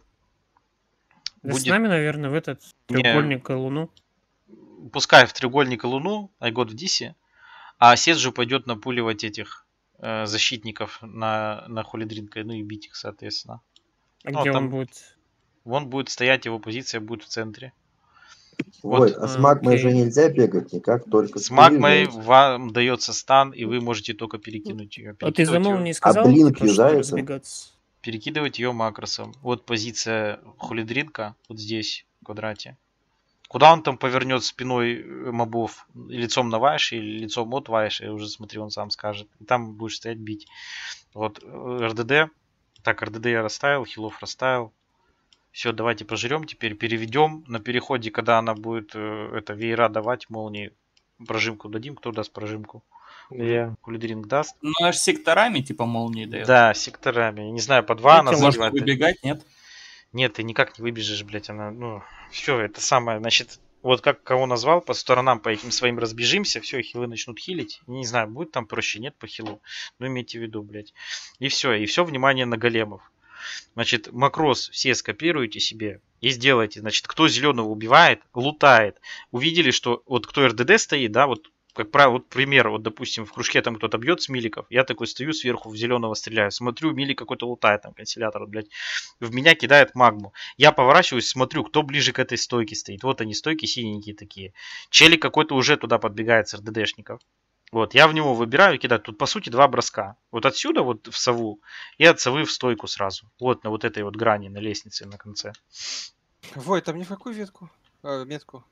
Да с будет... нами, наверное, в этот Не. треугольник и Луну. Пускай в треугольник и Луну, Айгот в Дисе, а Седжу пойдет напуливать этих э, защитников на, на Холидринка, ну и бить их, соответственно. А Ну, где там он будет? Он будет стоять, его позиция будет в центре. Ой, а с магмой же окей. нельзя бегать никак, только С магмой юзается. вам дается стан, и вы можете только перекинуть ее. А ты за Перекидывать мол ее, не сказал, блинк типа, что юзается? разбегаться? перекидывать ее макросом. Вот позиция Холидринка, вот здесь, в квадрате. Куда он там повернет спиной э, мобов? Лицом на Вайше или лицом от Вайше? Уже смотри, он сам скажет. И там будешь стоять бить. Вот э, РДД. Так, РДД я расставил, хилов расставил. Все, давайте пожрем, теперь переведем. На переходе, когда она будет э, это веера давать, молнии, прожимку дадим. Кто даст прожимку? Я. Кулидринг даст. Ну, аж секторами, типа, молнии дает. Да, секторами. Не знаю, по два она Может задевает. выбегать, нет? Нет, ты никак не выбежишь, блядь, она, ну, все, это самое, значит, вот как кого назвал, по сторонам по этим своим разбежимся, все, хилы начнут хилить. Не знаю, будет там проще, нет по хилу, но имейте в виду, блядь. И все, и все внимание на големов. Значит, макрос все скопируйте себе и сделайте. Значит, кто зеленого убивает, лутает. Увидели, что вот кто РДД стоит, да, вот как правило, вот пример, вот допустим, в кружке там кто-то бьет с миликов, я такой стою сверху в зеленого стреляю, смотрю, милик какой-то лутает, там канцелятор, блядь, в меня кидает магму. Я поворачиваюсь, смотрю, кто ближе к этой стойке стоит. Вот они, стойки синенькие такие. Челик какой-то уже туда подбегает с РДДшников. Вот, я в него выбираю и кидаю. Тут, по сути, два броска. Вот отсюда вот в сову и от совы в стойку сразу. Вот на вот этой вот грани, на лестнице на конце. Вой, там ни в какую ветку? А, метку.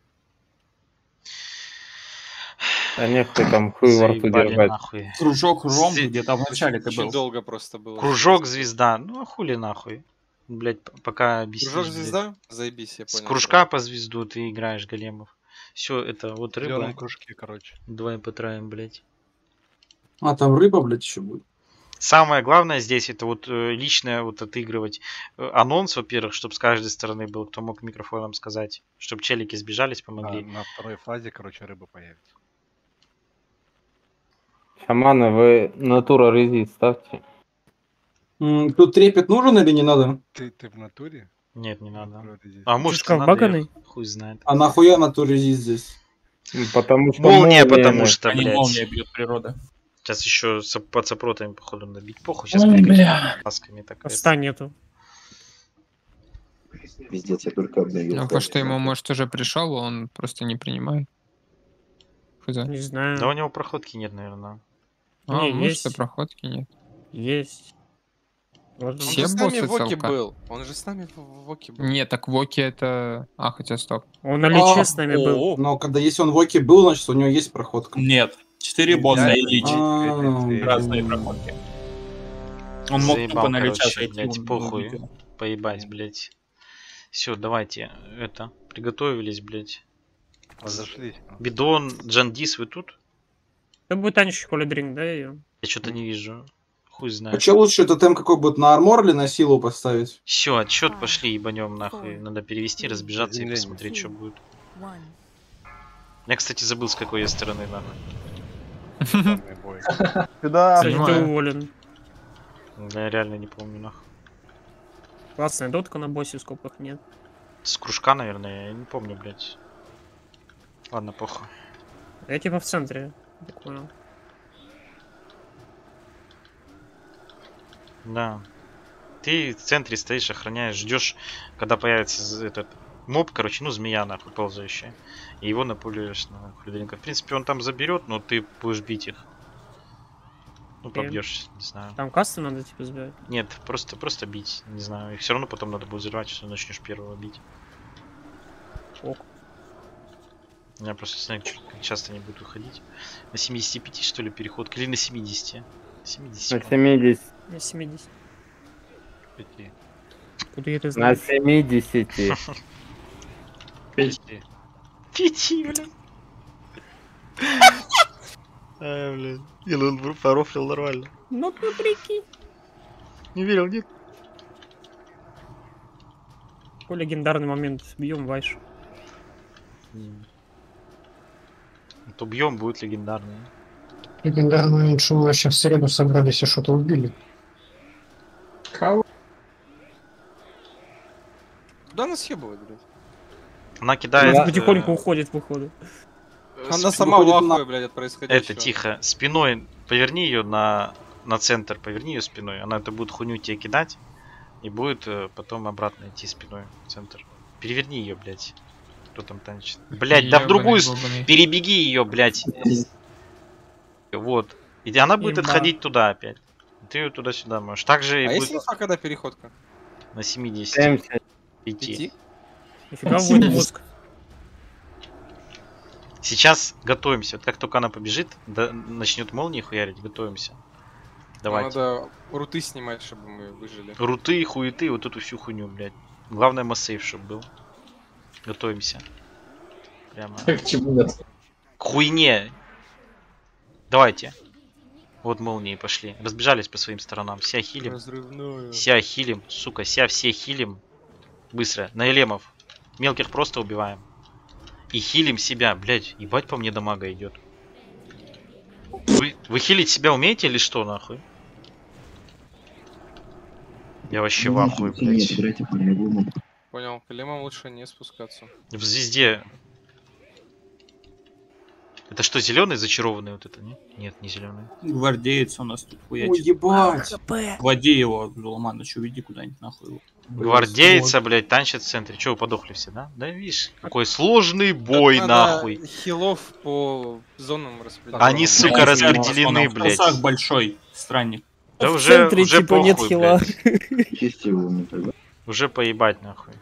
А нехуй там хуй во рту держать. Нахуй. Кружок ром Зви- где-то в начале ты Очень был. долго просто было. Кружок звезда. Ну а хули нахуй. Блять, пока объяснишь. Кружок блядь. звезда? Заебись, я С понял. кружка по звезду ты играешь големов. Все, это вот В зеленом рыба. кружке, короче. Давай потраем, блять. А, там рыба, блядь, еще будет. Самое главное здесь это вот э, личное вот отыгрывать э, анонс, во-первых, чтобы с каждой стороны был, кто мог микрофоном сказать, чтобы челики сбежались, А помогли. на второй фазе, короче, рыба появится. Шаманы, вы натура резист ставьте. М, Тут трепет нужен или не надо? Ты, ты в натуре? Нет, не надо. Натура резист. А может что, надо, баганый? я хуй знает. А нахуя натурезист здесь? Потому что Молния, молния, потому что, А не блядь. молния бьет природа. Сейчас еще с, под сопротами, походу, набить. Похуй, сейчас Ой, прикрыть бля. масками. Так, это. Поста нету. Пиздец, я только обновил. Ну, потому что ему, может, уже пришел, он просто не принимает. Хз. Не знаю. Да у него проходки нет, наверное. А, Не, может, есть. и проходки нет. Есть. Вот Он Все же с нами боссы в Воке целка. был. Он же с нами в в Воке был. Нет, так Воки это... А, хотя стоп. Он на личе А, с нами был. Но когда если он в Оке был, значит у него есть проходка. Нет. Четыре босса и лич. А, Разные проходки. Он мог Заебал, тупо на лича короче, сойти. блядь, он похуй. убил. Поебать, блядь. Все, давайте, это, приготовились, блядь. Разошлись. Бидон, Джандис, вы тут? Это будет Анечка Холидринг, да, ее? Я что-то не вижу. Хуй а знает. че лучше, тотем какой будет, на армор или на силу поставить? Все, отчет пошли, ебанем нахуй. Надо перевести, разбежаться и Заземление. посмотреть, что будет. Я, кстати, забыл, с какой я стороны, нахуй. Самый бой. Сюда. Кстати, ты понимаю. уволен. Я реально не помню, нахуй. Классная дотка на боссе, в скобках нет. С кружка, наверное, я не помню, блядь. Ладно, похуй. Я типа в центре, так понял. Да. Ты в центре стоишь, охраняешь, ждешь, когда появится з- этот моб, короче, ну, змея, нахуй, ползающая. И его напуливаешь на хлюдринка. В принципе, он там заберет, но ты будешь бить их. Ну, Окей. побьешь, не знаю. Там касты надо типа сбивать. Нет, просто, просто бить, не знаю. Их все равно потом надо будет взрывать, если начнешь первого бить. Ок. Я просто не знаю, чё- как часто они будут выходить. На семидесяти пяти, что ли, переход? Или на семидесяти? семидесяти. На по-моему. семидесяти. На семьдесят. Пяти. Куда я это На знаю? семидесяти. Пяти. Пяти, блин. А, блин. Или он порофлил нормально. Ну ты прикинь. Не верил, нет? Какой легендарный момент. Бьем вайш. То бьем будет легендарный. Легендарный момент, что мы вообще в среду собрались и что-то убили. Кого? Куда она съебывает, блядь? Она кидает... Она потихоньку э, уходит, походу. Она сп- сама в выходит на- ахуе, блядь, от происходящего. Это, тихо. Спиной поверни ее на, на центр. Поверни ее спиной. Она это будет хуйню тебе кидать. И будет э, потом обратно идти спиной в центр. Переверни ее, блядь. Кто там танчит? Блядь, да в другую... с- Ёбаный. Перебеги ее, блядь. Вот. И она будет Еба. отходить туда опять. Ты ее туда-сюда можешь. Также и А будет если инфа, когда переходка? на семидесяти. семьдесят. Пяти. Пяти? Нифига вводит мозг. Сейчас готовимся. Вот как только она побежит, да, начнет молнии хуярить, готовимся. Давайте. Надо руты снимать, чтобы мы выжили. Руты, хуеты, вот эту всю хуйню, блядь. Главное, массейв, чтобы был. Готовимся. Прямо. К чему это? К хуйне. Давайте. Вот молнии пошли. Разбежались по своим сторонам. Ся хилим. Разрывную. Ся хилим. Сука, ся все хилим. Быстро. На элемов. Мелких просто убиваем. И хилим себя. Блять, ебать по мне дамага идет. Вы, вы хилить себя умеете или что, нахуй? Я вообще в ахуе, блядь. Понял, к элемам лучше не спускаться. В звезде. Это что, зеленый зачарованный вот это, не? Нет, не зеленый. Гвардеец у нас тут хуячит. Ой, ебать. Води его, Зулманыч, уведи куда-нибудь нахуй его. Гвардейца, блядь, танчит в центре. Че, вы подохли все, да? Да видишь, какой сложный бой, Надо нахуй. хилов по зонам распределить. Они, сука, распределены, В блядь. трусах большой странник. Да В уже, центре, уже типа, нет похуй, хила. блядь. Уже поебать, нахуй.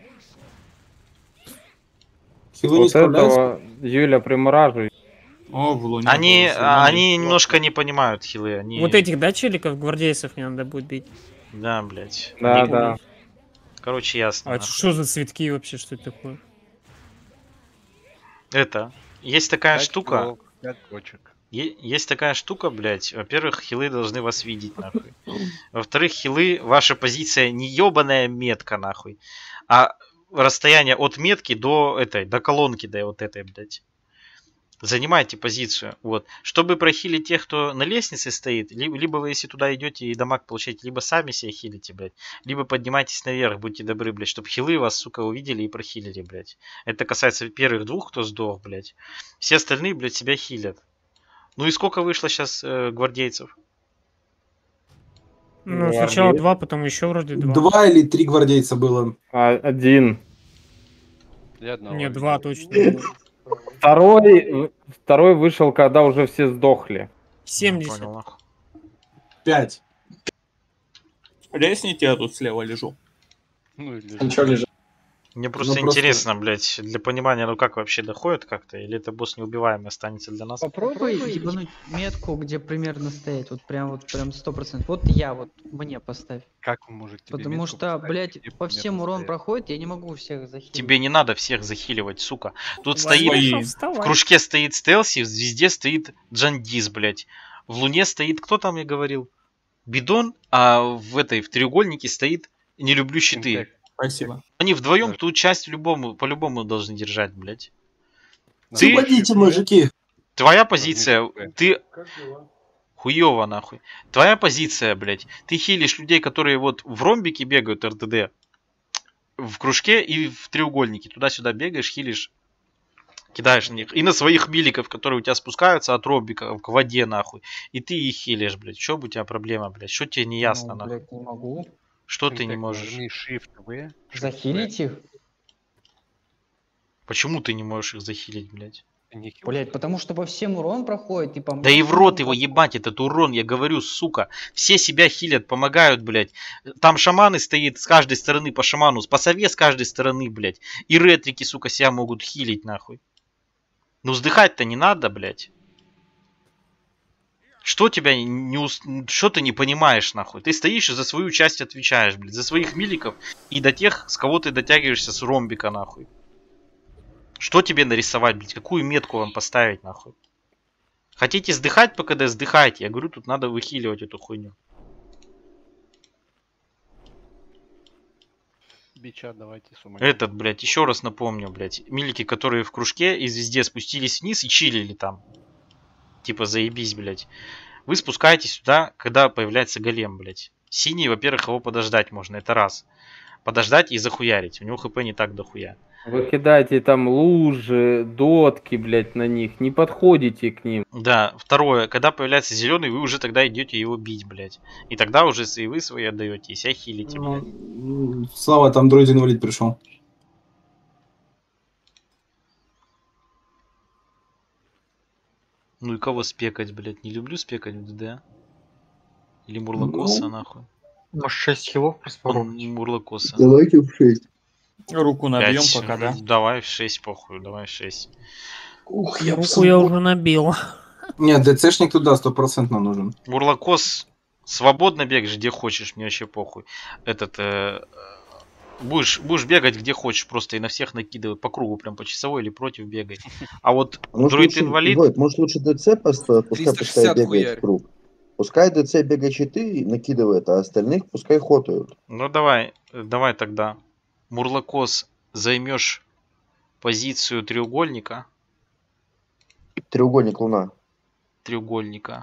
Хилы не Вот справляются? этого Юля примораживает. О, в луне. Они, был а, Зулманыч. они немножко не понимают хилы. Они... Вот этих, да, челиков, гвардейцев мне надо будет бить. Да, блядь. Да, Они- да. Короче, ясно. А нахуй. что за цветки вообще, что это такое? Это. Есть такая Пять штука. блок, пять точек. Е- Есть такая штука, блядь. Во-первых, хилы должны вас видеть, нахуй. Во-вторых, хилы, ваша позиция не ебаная метка, нахуй. А расстояние от метки до этой, до колонки, до вот этой, блядь. Занимайте позицию. Вот. Чтобы прохилить тех, кто на лестнице стоит, либо, либо вы, если туда идете и дамаг получаете, либо сами себя хилите, блядь, либо поднимайтесь наверх, будьте добры, блядь, чтобы хилы вас, сука, увидели и прохилили, блядь. Это касается первых двух, кто сдох, блядь. Все остальные, блядь, себя хилят. Ну и сколько вышло сейчас э, гвардейцев? Ну, сначала два, потом еще вроде два. Два или три гвардейца было. А, один. Я одного Нет, видел. два точно было. Второй, второй вышел, когда уже все сдохли. семьдесят. Понял, нахуй. Пять. Лестните, я тут слева лежу. Ну и лежит. А чё лежит? Мне просто Ну, просто- интересно, блядь, для понимания, ну как вообще доходит как-то, или это босс неубиваемый останется для нас? Попробуй ебануть метку, где примерно стоять. Вот прям вот прям сто процентов. Вот я, вот мне поставь. Как вы можете тебе Потому метку что, поставить, блядь, где по примерно всем урон стоять? проходит, я не могу всех захилить. Тебе не надо всех захиливать, сука. Тут Давай, стоит... Маша, В вставай. кружке стоит Стелси, в звезде стоит Джандис, блядь. В луне стоит... Кто там я говорил? Бидон, а в этой, в треугольнике стоит Не люблю щиты. Интек. Спасибо. Они вдвоем Да. ту часть любому, по-любому должны держать, блядь. Ты- Освободите, мужики. Твоя позиция, Как ты... Хуёво, нахуй. Твоя позиция, блядь. Ты хилишь людей, которые вот в ромбике бегают, эр тэ дэ, в кружке и в треугольнике. Туда-сюда бегаешь, хилишь, кидаешь на них. И на своих миликов, которые у тебя спускаются от ромбика к воде, нахуй. И ты их хилишь, блядь. Что у тебя проблема, блядь? Что тебе не ясно, Ну, нахуй? блядь, не могу. Что ты не Интек, можешь? нажми Shift V. Захилить их? Почему ты не можешь их захилить, блядь? Не хил. Блять, потому что по всем урон проходит, типа... Да и в рот его ебать, этот урон, я говорю, сука. Все себя хилят, помогают, блядь. Там шаманы стоит с каждой стороны по шаману, спасове с каждой стороны, блядь. И ретрики, сука, себя могут хилить, нахуй. Ну вздыхать-то не надо, блядь. Что тебя не ус... Что ты не понимаешь, нахуй? Ты стоишь и за свою часть отвечаешь, блядь. За своих миликов и до тех, с кого ты дотягиваешься с ромбика, нахуй. Что тебе нарисовать, блядь? Какую метку вам поставить, нахуй? Хотите сдыхать, пока да сдыхайте. Я говорю, тут надо выхиливать эту хуйню. Бича давайте сумму. Этот, блядь, еще раз напомню, блядь. Милики, которые в кружке и везде спустились вниз и чилили там. Типа, заебись, блядь. Вы спускаетесь сюда, когда появляется голем, блядь. Синий, во-первых, его подождать можно, это раз. Подождать и захуярить. У него хп не так дохуя. Вы кидаете там лужи, дотки, блядь, на них. Не подходите к ним. Да, второе, когда появляется зеленый, вы уже тогда идете его бить, блядь. И тогда уже и вы свои отдаете, и себя хилите, блядь. Ну, Слава, там друид-инвалид пришел. Ну и кого спекать, блядь? Не люблю спекать в ДД. Или Мурлокоса, Ну, нахуй. Может, шесть хилов просто попробовать? Мурлокоса. Давайте в шесть. Руку набьем Пять. пока, да? Давай в шесть, похуй, давай в шесть. Ух, я Руку я уже набил. Нет, ДЦшник туда стопроцентно нужен. Мурлокос, свободно бегаешь где хочешь, мне вообще похуй. Этот, э, будешь, будешь бегать где хочешь, просто и на всех накидывай по кругу, прям по часовой или против бегай. А вот Может, лучше, друид-инвалид, Войт, может лучше ДЦ поставить, пускай, триста пускай шестьдесят бегает хуярь. в круг. Пускай ДЦ бегает щиты и накидывает, а остальных пускай хотают. ну давай, э, давай тогда. Мурлокос, займешь позицию треугольника. Треугольник Луна. Треугольника.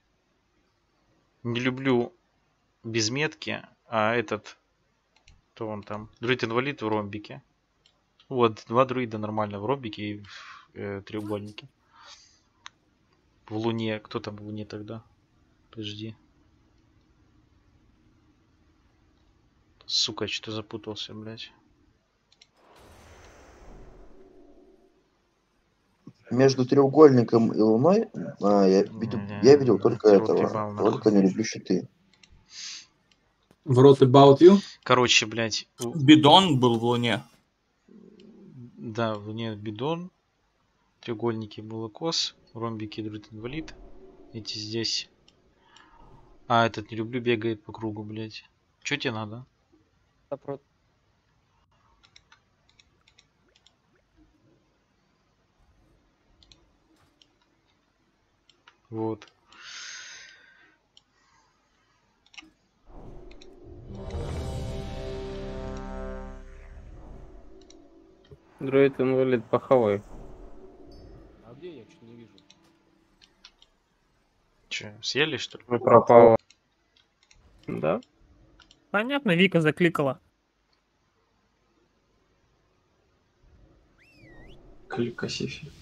Не люблю без метки, а этот, кто он там, друид-инвалид в ромбике. Вот, два друида нормально в ромбике и в э, треугольнике. В Луне, кто там в Луне тогда? Подожди. Сука, что запутался, блядь. Между треугольником и Луной а, я, видел, я видел только этого. Только не люблю щиты. What about you? Короче, блядь. Бидон был в Луне. Да, в Луне бидон. Треугольники Мурлокос. Ромбики друид-инвалид. Эти здесь. А, этот не люблю, бегает по кругу, блядь. Чё тебе надо? Вот. Дроид инвалид, похавай. А где я что не вижу? Че, съели что ли? Пропало. Да? Понятно, Вика закликала. Клика сифи.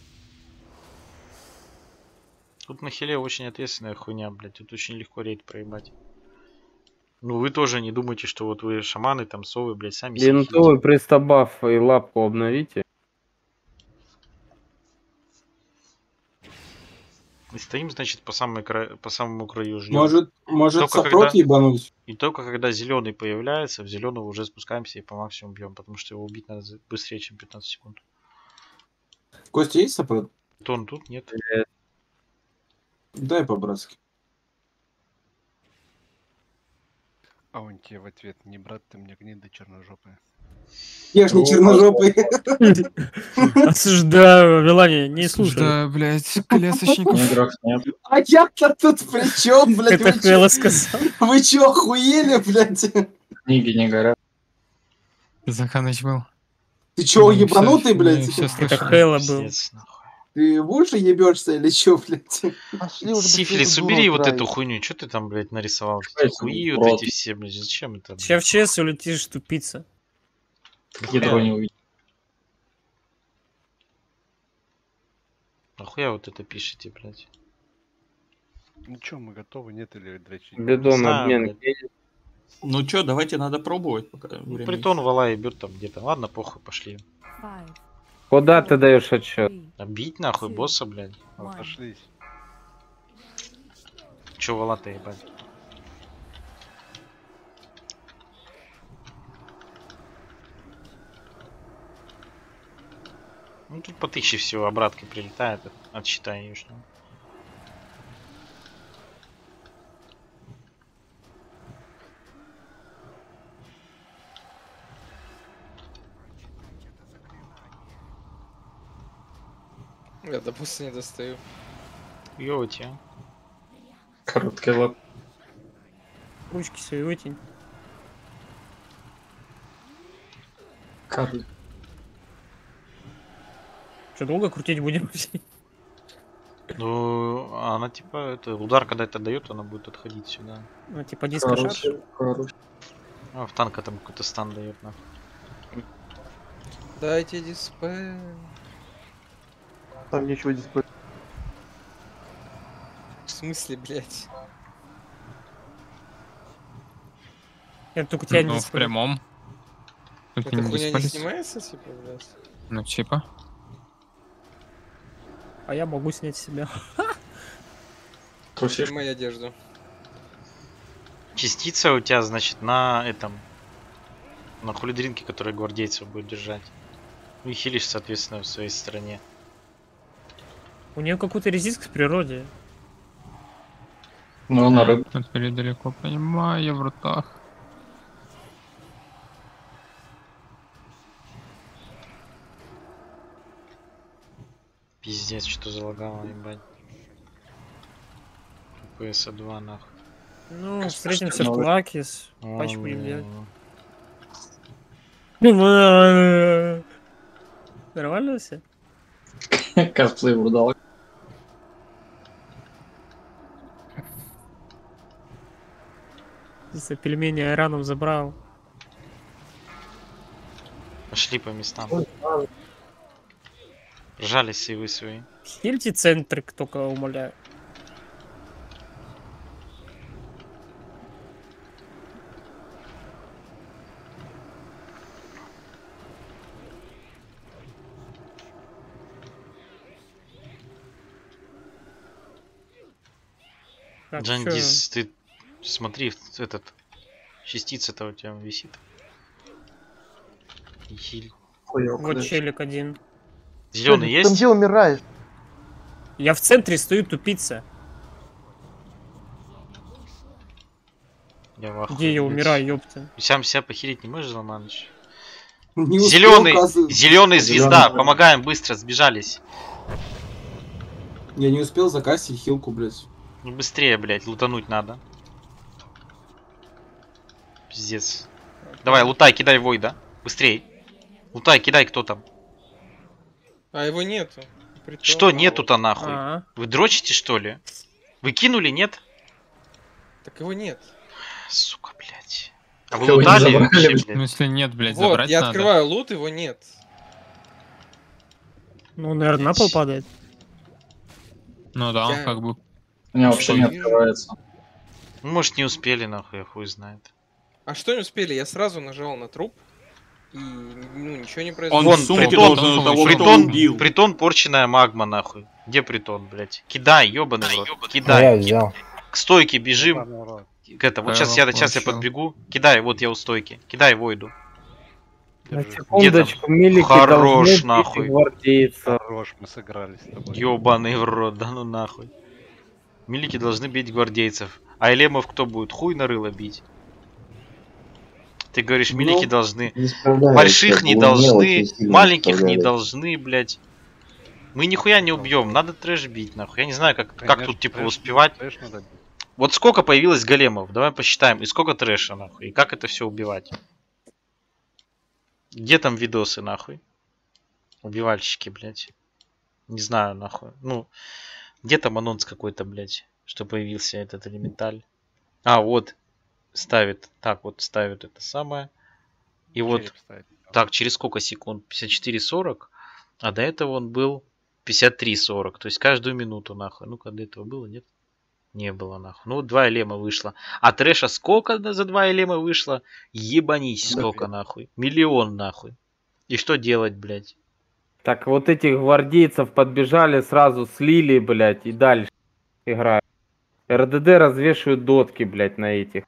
Тут на хиле очень ответственная хуйня, блядь. Тут очень легко рейд проебать. Ну вы тоже не думайте, что вот вы шаманы, там совы, блядь, сами себе Винтовый пристабаф и лапку обновите. И стоим, значит, по, самой кра... по самому краю ждем. Может, может Только сопрот когда... ебануть? И только когда зеленый появляется, в зеленого уже спускаемся и по максимуму бьем, потому что его убить надо быстрее, чем пятнадцать секунд. Костя, есть сопрот? Тон тут нет. Дай по-братски. А он тебе в ответ: не брат ты мне, гнида черножопая. Я ж не черножопый. Осуждаю, Вилани, не слушай. Да, блядь, колясочников. А я-то тут при чем, блядь? Это Вы чё- Хэлла сказал. Вы чё, охуели, блядь? Книги не горят. Заханыч был. Ты чё, Ну, всё- ебанутый, ну, блядь? всё Это слышали. Хэлла был. Пиздец, нахуй. Ты в уши ебешься или чё, блядь? Сифилис, убери вот эту хуйню. Что ты там, блядь, нарисовал? Эти хуи вот эти все, блядь. Зачем это? блядь? Сейчас в ЧС улетишь, тупица. Ядро не увидел. Нахуя вот это пишете, блядь? Ну чё, мы готовы, нет или дрочить? Бидон Знаю, обмен. блядь. кинет. Ну чё, давайте надо пробовать пока. Ну, время притон вала ебет там где-то. Ладно, похуй, пошли. Куда ты даешь отчет? А бить нахуй босса, блядь. Сошлись. Чё вала-то ебать? Ну тут по тысяче всего обратки прилетает от, от щита яичного. Я до босса не достаю. Йоти. Короткий лап. Ручки свои вытянь. Карлик. Что, долго крутить будем? Ну, она типа, это удар, когда это дает, она будет отходить сюда. Ну, типа диско шар. Хороший, хороший. А в танка там какой-то стан дает нахуй. Дайте диспел. Там нечего дисплей. В смысле, блядь? Я только тебя Ну, не в прямом. Тут Эта не хуйня не диспались. снимается, типа, блядь? Ну, типа. А я могу снять с себя. Трусишь? Моя одежду. Частица у тебя, значит, на этом, на хулидринке, которая гвардейцев будет держать. Ну и хилишь, соответственно, в своей стороне. У нее какой-то резиск в природе. Ну, на рыбу. Тут передалеко, понимаю, я в ртах. Пиздец, что залагало, ебать. пи эс два нахуй. Ну, встретимся в Тлакис. Патч будем делать. Нормально все? Косплей удал. Если пельмени айраном забрал. Пошли по местам. Жались и вы свои. Хильте центрик, только умоляю. Так, Джандис, ты смотри, этот частица-то у тебя висит. Хиль. Вот челик один. Зеленый есть? Там где умираешь? Я в центре стою, тупица. Я в ахуе, Где я блядь. умираю, ёпта? Сам себя похилить не можешь, Залманыч? Не успел, Зеленый, оказывается. зеленый звезда, Зелёный. помогаем быстро, сбежались. Я не успел закастить хилку, блядь. Ну быстрее, блядь, лутануть надо. Пиздец. Давай, лутай, кидай войда. Быстрей. Лутай, кидай, кто там. А его нету. Притом, Что а нету-то вот. нахуй? А. Вы дрочите, что ли? Вы кинули, нет? Так его нет. Сука, блядь. А вы Его не лутали забрали, вообще, блядь. блядь? Ну, если нет, блядь, Вот, забрать я надо. открываю лут, его нет. Ну, наверное, на пол падает. Ну да, Я- как бы. У меня вообще не открывается. Ну, может, не успели, нахуй, я хуй знает. А что не успели? Я сразу нажал на труп. И ну ничего не произошло. Он Вон, в сумке притон, должен у того, кто притон, убил. притон, порченная магма, нахуй. Где притон, блядь? Кидай, ёбаный в рот. Кидай. Я взял. К стойке бежим. К это, вот Да, сейчас я, я сейчас я получил. подбегу. Кидай, вот я у стойки. Кидай войду. На Где секундочку, там? милики Хорош, должны быть нахуй. гвардейцы. Хорош, мы сыграли с тобой. Ёбаный в рот, да ну нахуй. Милики должны бить гвардейцев. А элемов кто будет? Хуй на рыло бить. Ты говоришь, милики Ну, должны. не справляются, Больших не было должны, мелочи сильно маленьких не справлялись. должны, блядь. Мы нихуя не убьем, надо трэш бить, нахуй. Я не знаю, как, как Конечно, тут типа трэш- успевать. трэш надо бить. Вот сколько появилось големов? Давай посчитаем. И сколько трэша, нахуй. И как это все убивать? Где там видосы, нахуй? Убивальщики, блядь. Не знаю, нахуй. Ну, где там анонс какой-то, блядь, что появился этот элементаль? А, вот. Ставит. Так, вот ставит это самое. И вот. Череп ставить. Так, через сколько секунд? пятьдесят четыре сорок. А до этого он был пятьдесят три сорок. То есть каждую минуту, нахуй. Ну-ка, до этого было, нет? Не было, нахуй. Ну, вот два элема вышло. А трэша сколько за два элема вышло? Ебанись, сколько, нахуй. Миллион, нахуй. И что делать, блядь? Так вот этих гвардейцев подбежали, сразу слили, блядь, и дальше играют. РДД развешивают дотки, блядь, на этих.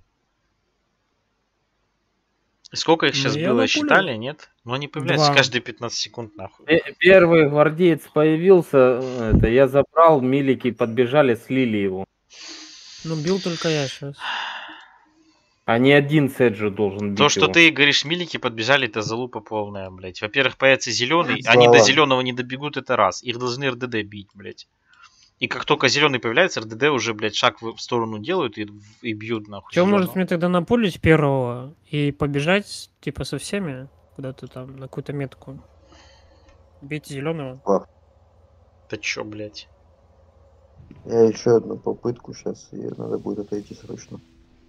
И сколько их сейчас Ну, я было, напулил. считали, нет? Ну, они появляются Два. каждые пятнадцать секунд, нахуй. Пе- Первый гвардеец появился, это, я забрал, милики подбежали, слили его. Ну, бил только я сейчас. А не один Седжи должен бить То, что его. ты говоришь, милики подбежали, это залупа полная, блядь. Во-первых, появится зеленый, Да они до ладно. зеленого не добегут, это раз. Их должны РДД бить, блядь. И как только зеленый появляется, РДД уже, блядь, шаг в в сторону делают и, и бьют, нахуй. Че, может зелёного. мне тогда напулить первого и побежать, типа, со всеми куда-то там, на какую-то метку? Бить зеленого? Да чё, блядь? Я еще одну попытку сейчас, и надо будет отойти срочно.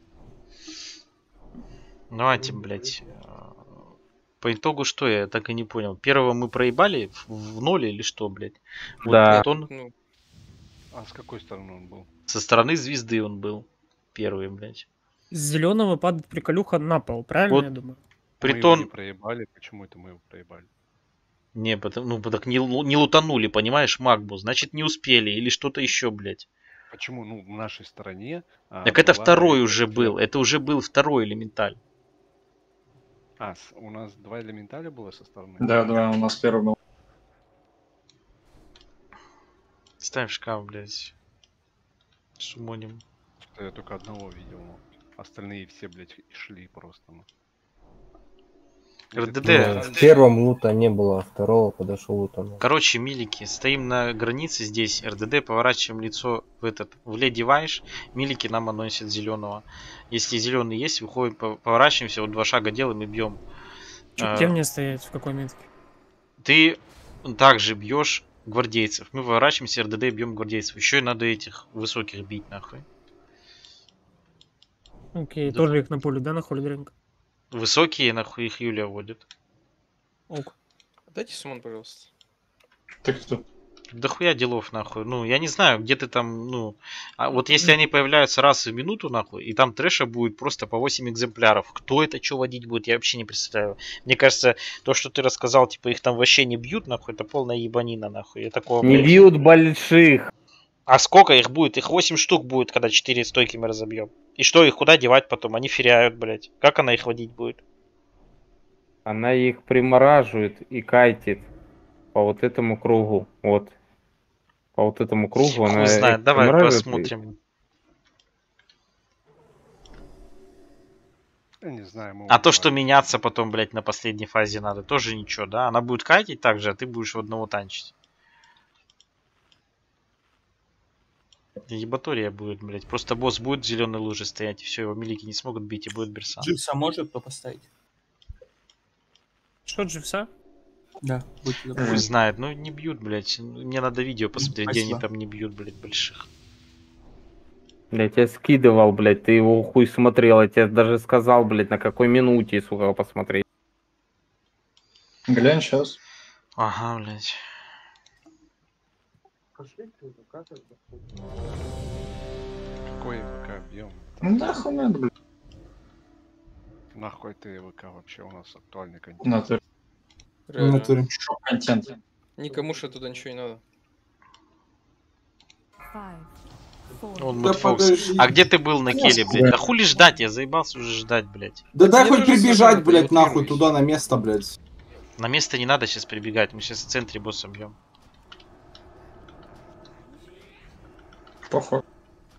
Давайте, блядь. По итогу что, я так и не понял. Первого мы проебали в, в ноль или что, блядь? Вот Да. Притон Ну, А с какой стороны он был? со стороны звезды он был. Первый, блядь. С зеленого падает приколюха на пол, правильно Вот. я думаю? Мы его не Притон... проебали. Почему это мы его проебали? Не, потому, ну, так не, лу- не лутанули, понимаешь, Магбу. Значит, не успели. Или что-то еще, блядь. Почему? Ну, в нашей стороне... а, Так это была второй эта уже был. Это уже был второй элементаль. А, с- у нас два элементаля было со стороны? Да, да, у нас первый был. Ставь шкаф, блядь. Сумоним. Что я только одного видел. ну. Остальные все, блядь, шли просто. ну. РДД. Ну, в первом лута не было, а второго подошел лутанул. Короче, милики, стоим на границе здесь. РДД, поворачиваем лицо в этот, в Леди Вайш. Милики нам анонсят зеленого. Если зеленый есть, выходим, по- поворачиваемся, вот два шага делаем и бьем. Чё, где мне стоять? В какой метке? Ты также бьешь гвардейцев. Мы выворачиваемся, РДД бьем гвардейцев. Еще и надо этих высоких бить, нахуй. Окей, да. Тоже их на поле, да, на холе дринка? Высокие, нахуй, их Юлия водит. Ок. Дайте суммон, пожалуйста. Так что? Да хуя делов, нахуй. Ну, я не знаю, где ты там, ну... А вот если они появляются раз в минуту, нахуй, и там трэша будет просто по восемь экземпляров. Кто это что водить будет, я вообще не представляю. Мне кажется, то, что ты рассказал, типа, их там вообще не бьют, нахуй, это полная ебанина, нахуй. Я такого, не блядь... бьют больших. А сколько их будет? Их восемь штук будет, когда четыре стойки мы разобьем. И что, их куда девать потом? Они феряют, блядь. Как она их водить будет? Она их примораживает и кайтит по вот этому кругу. Вот. По вот этому кругу Хуй она знает, давай посмотрим. Я не знаю. Мы а то, что меняться потом, блядь, на последней фазе надо, тоже ничего, да? Она будет кайтить так же, а ты будешь в одного танчить. Ебатория будет, блядь. Просто босс будет в зеленой луже стоять, и все, его милики не смогут бить, и будет берсан. Дживса может кто поставить? Что, Дживса? Да, Хуй знает, ну не бьют, блядь. Мне надо видео посмотреть, Спасибо. где они там не бьют, блядь, больших. Блядь, я скидывал, блядь, ты его хуй смотрел, я тебе даже сказал, блядь, на какой минуте, сука, посмотреть. Глянь сейчас. Ага, блядь. Какой ВК объем? Нахуй надо, блядь. Нахуй ты ВК вообще, у нас актуальный контент. Натуре. Реально. Шо контент. Никому же туда ничего не надо. Он Да Мэтфокс. подожди. А где ты был на келе, блядь? Да хули ждать, я заебался уже ждать, блядь. Да дай Мне хоть тоже прибежать, сложно, блядь, нахуй телепортируюсь. туда на место, блядь. На место не надо сейчас прибегать, мы сейчас в центре босса бьем. Похуй.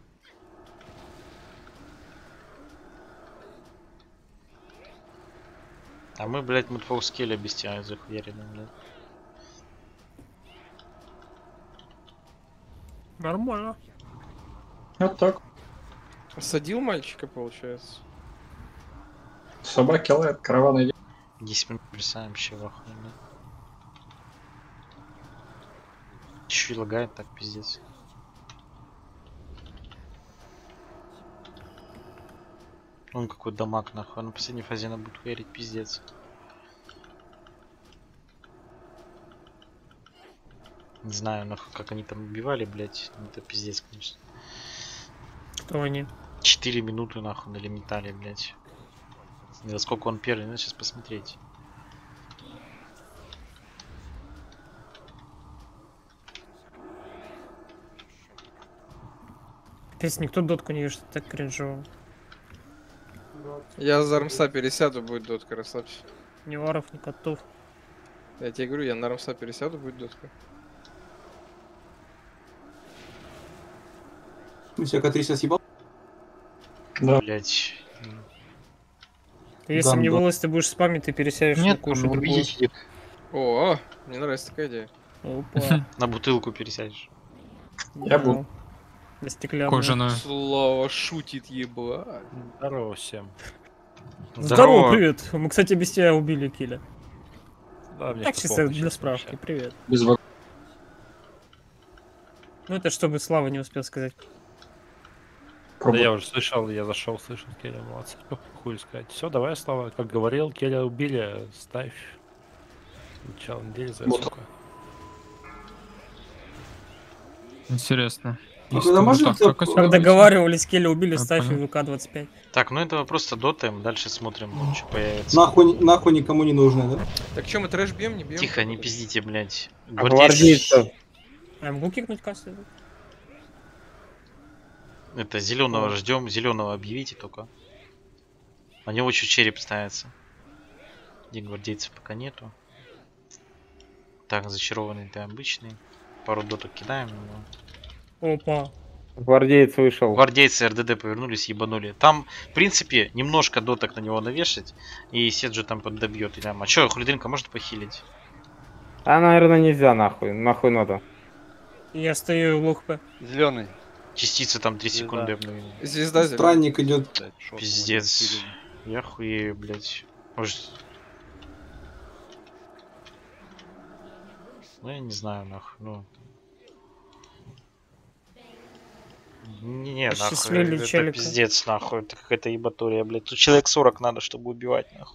А мы, блядь, Мэтфокс келя без тебя захуярили, блядь. Нормально. Вот так. Садил мальчика, получается. Собаки лают, караван идет. десять минут бросаем вообще в охуе, блядь. Чуть лагает так, пиздец. Он какой дамаг, нахуй. А на последней фазе она будет верить, пиздец. Не знаю, нахуй, как они там убивали, блядь. Это пиздец, конечно. Кто они? четыре минуты, нахуй, налимитали, блядь. И во сколько он первый, надо сейчас посмотреть. Пец, никто дотку не видит, так кринжово. Я за Рамса пересяду, будет дотка, расслабься. Ни варов, ни котов. Я тебе говорю, я на Рамса пересяду, будет дотка. Ну, себя К три сейчас съебал? Да. Блядь. Ты, если Гандон. мне волос, ты будешь спамить, ты пересядешь на кушу другую. О, мне нравится такая идея. Опа. На бутылку пересядешь. Я был. На стеклянную. Кожаную. Слава шутит, ебать. Здорово всем. Здорово, привет. Мы, кстати, без тебя убили Киля. Да, мне Так, что чисто плохо для сейчас справки. вообще. Привет. Без вод- Ну это чтобы Слава не успел сказать. Да я уже слышал, я зашел, слышал, Келя, молодцы. Хуй сказать. Все, давай, Слава, как говорил, Келя убили, ставь. Начало недели за Вот. сука. Интересно. А Если когда вот можно так, тебя- как Как договаривались, Келя убили, А, ставь понятно. ВК двадцать пять. Так, ну это просто дотаем, дальше смотрим, что появится. Нахуй, нахуй никому не нужны, да? Так что, мы трэш бьем, не бьем? Тихо, не пиздите, блядь. А Гвардейцы- гвардейцев. А я могу кикнуть кассу? Это зеленого ждем, зеленого объявите только. На него чуть череп ставится. Где гвардейцев пока нету. Так, зачарованный ты обычный. Пару доток кидаем на него. Опа. Гвардеец вышел. Гвардейцы РДД повернулись, ебанули. Там, в принципе, немножко доток на него навешать. И Седжи там поддобьет. Или, а чё, хулидринка может похилить? А, наверное, нельзя нахуй. Нахуй надо. Я стою в лук П. Зеленый. Частица там три секунды обновили. Звезда зеленая. Странник идет. Пиздец. Я хуею, блядь. Может, Ну, я не знаю, нахуй, ну... Не, не, нахуй, Осчастливили это челика. пиздец, нахуй, это какая-то ебатория, блядь. Тут человек сорок надо, чтобы убивать, нахуй.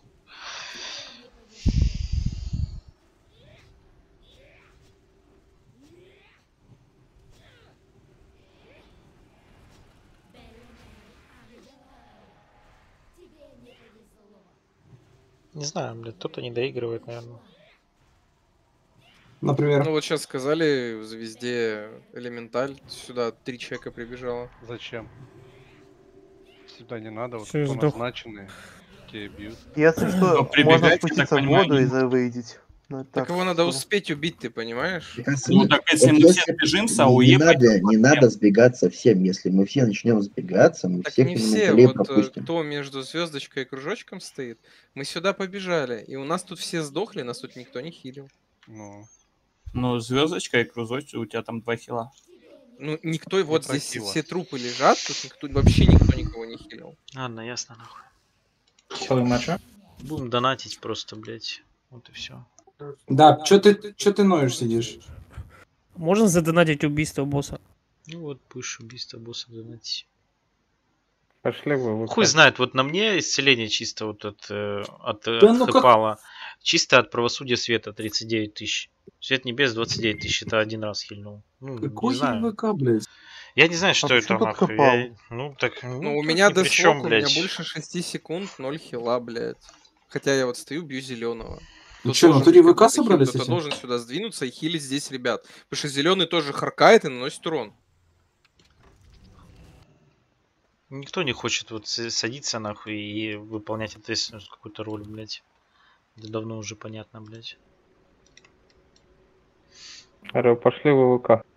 Не знаю, блядь, кто-то не доигрывает, наверное. Например? Ну вот сейчас сказали в звезде элементаль, сюда три человека прибежало. Зачем? Сюда не надо, вот Всё, кто сдох. назначенные, те бьют. Если что, можно спуститься в воду и выйдете. Ну, это Так его надо успеть убить, ты понимаешь? Ну, так если мы все сбежимся, а уехать... Не надо, не надо сбегаться всем. Если мы все начнем сбегаться, мы Так всех не все, элементалей вот э, пропустим. кто между звездочкой и кружочком стоит, мы сюда побежали, и у нас тут все сдохли, нас тут никто не хилил. Ну, Ну, звездочка и кружочек, у тебя там два хила. Ну, никто, вот здесь просила. все трупы лежат, тут никто, вообще никто никого не хилил. Ладно, ясно, нахуй. Силы матча. Будем донатить просто, блядь. Вот и все. Да, чё ты, чё ты ноешь сидишь? Можно задонатить убийство босса? Ну вот, будешь убийство босса донатить. Пошли вы. вы Хуй как. знает, вот на мне исцеление чисто вот от, э, от, Да ну как- отхыпало. Чисто от правосудия света тридцать девять тысяч. Свет небес двадцать девять тысяч, это один раз хильнул. Ну, Какой не знаю. ВК, блядь? Я не знаю, что это почему тут нахуй. копал? Я- Ну так. Ну, Ну, у тут меня ни при чём, деслок, у меня блядь. больше шести секунд, ноль хила, блядь. Хотя я вот стою, бью зеленого. Ну чё, в натуре ВК собрались Кто-то эти? должен сюда сдвинуться и хилить здесь ребят. Потому что зеленый тоже харкает и наносит урон. Никто не хочет вот с- садиться нахуй и выполнять ответственность какую-то роль, блядь. Это давно уже понятно, блядь. Говорю, пошли вы в ВК.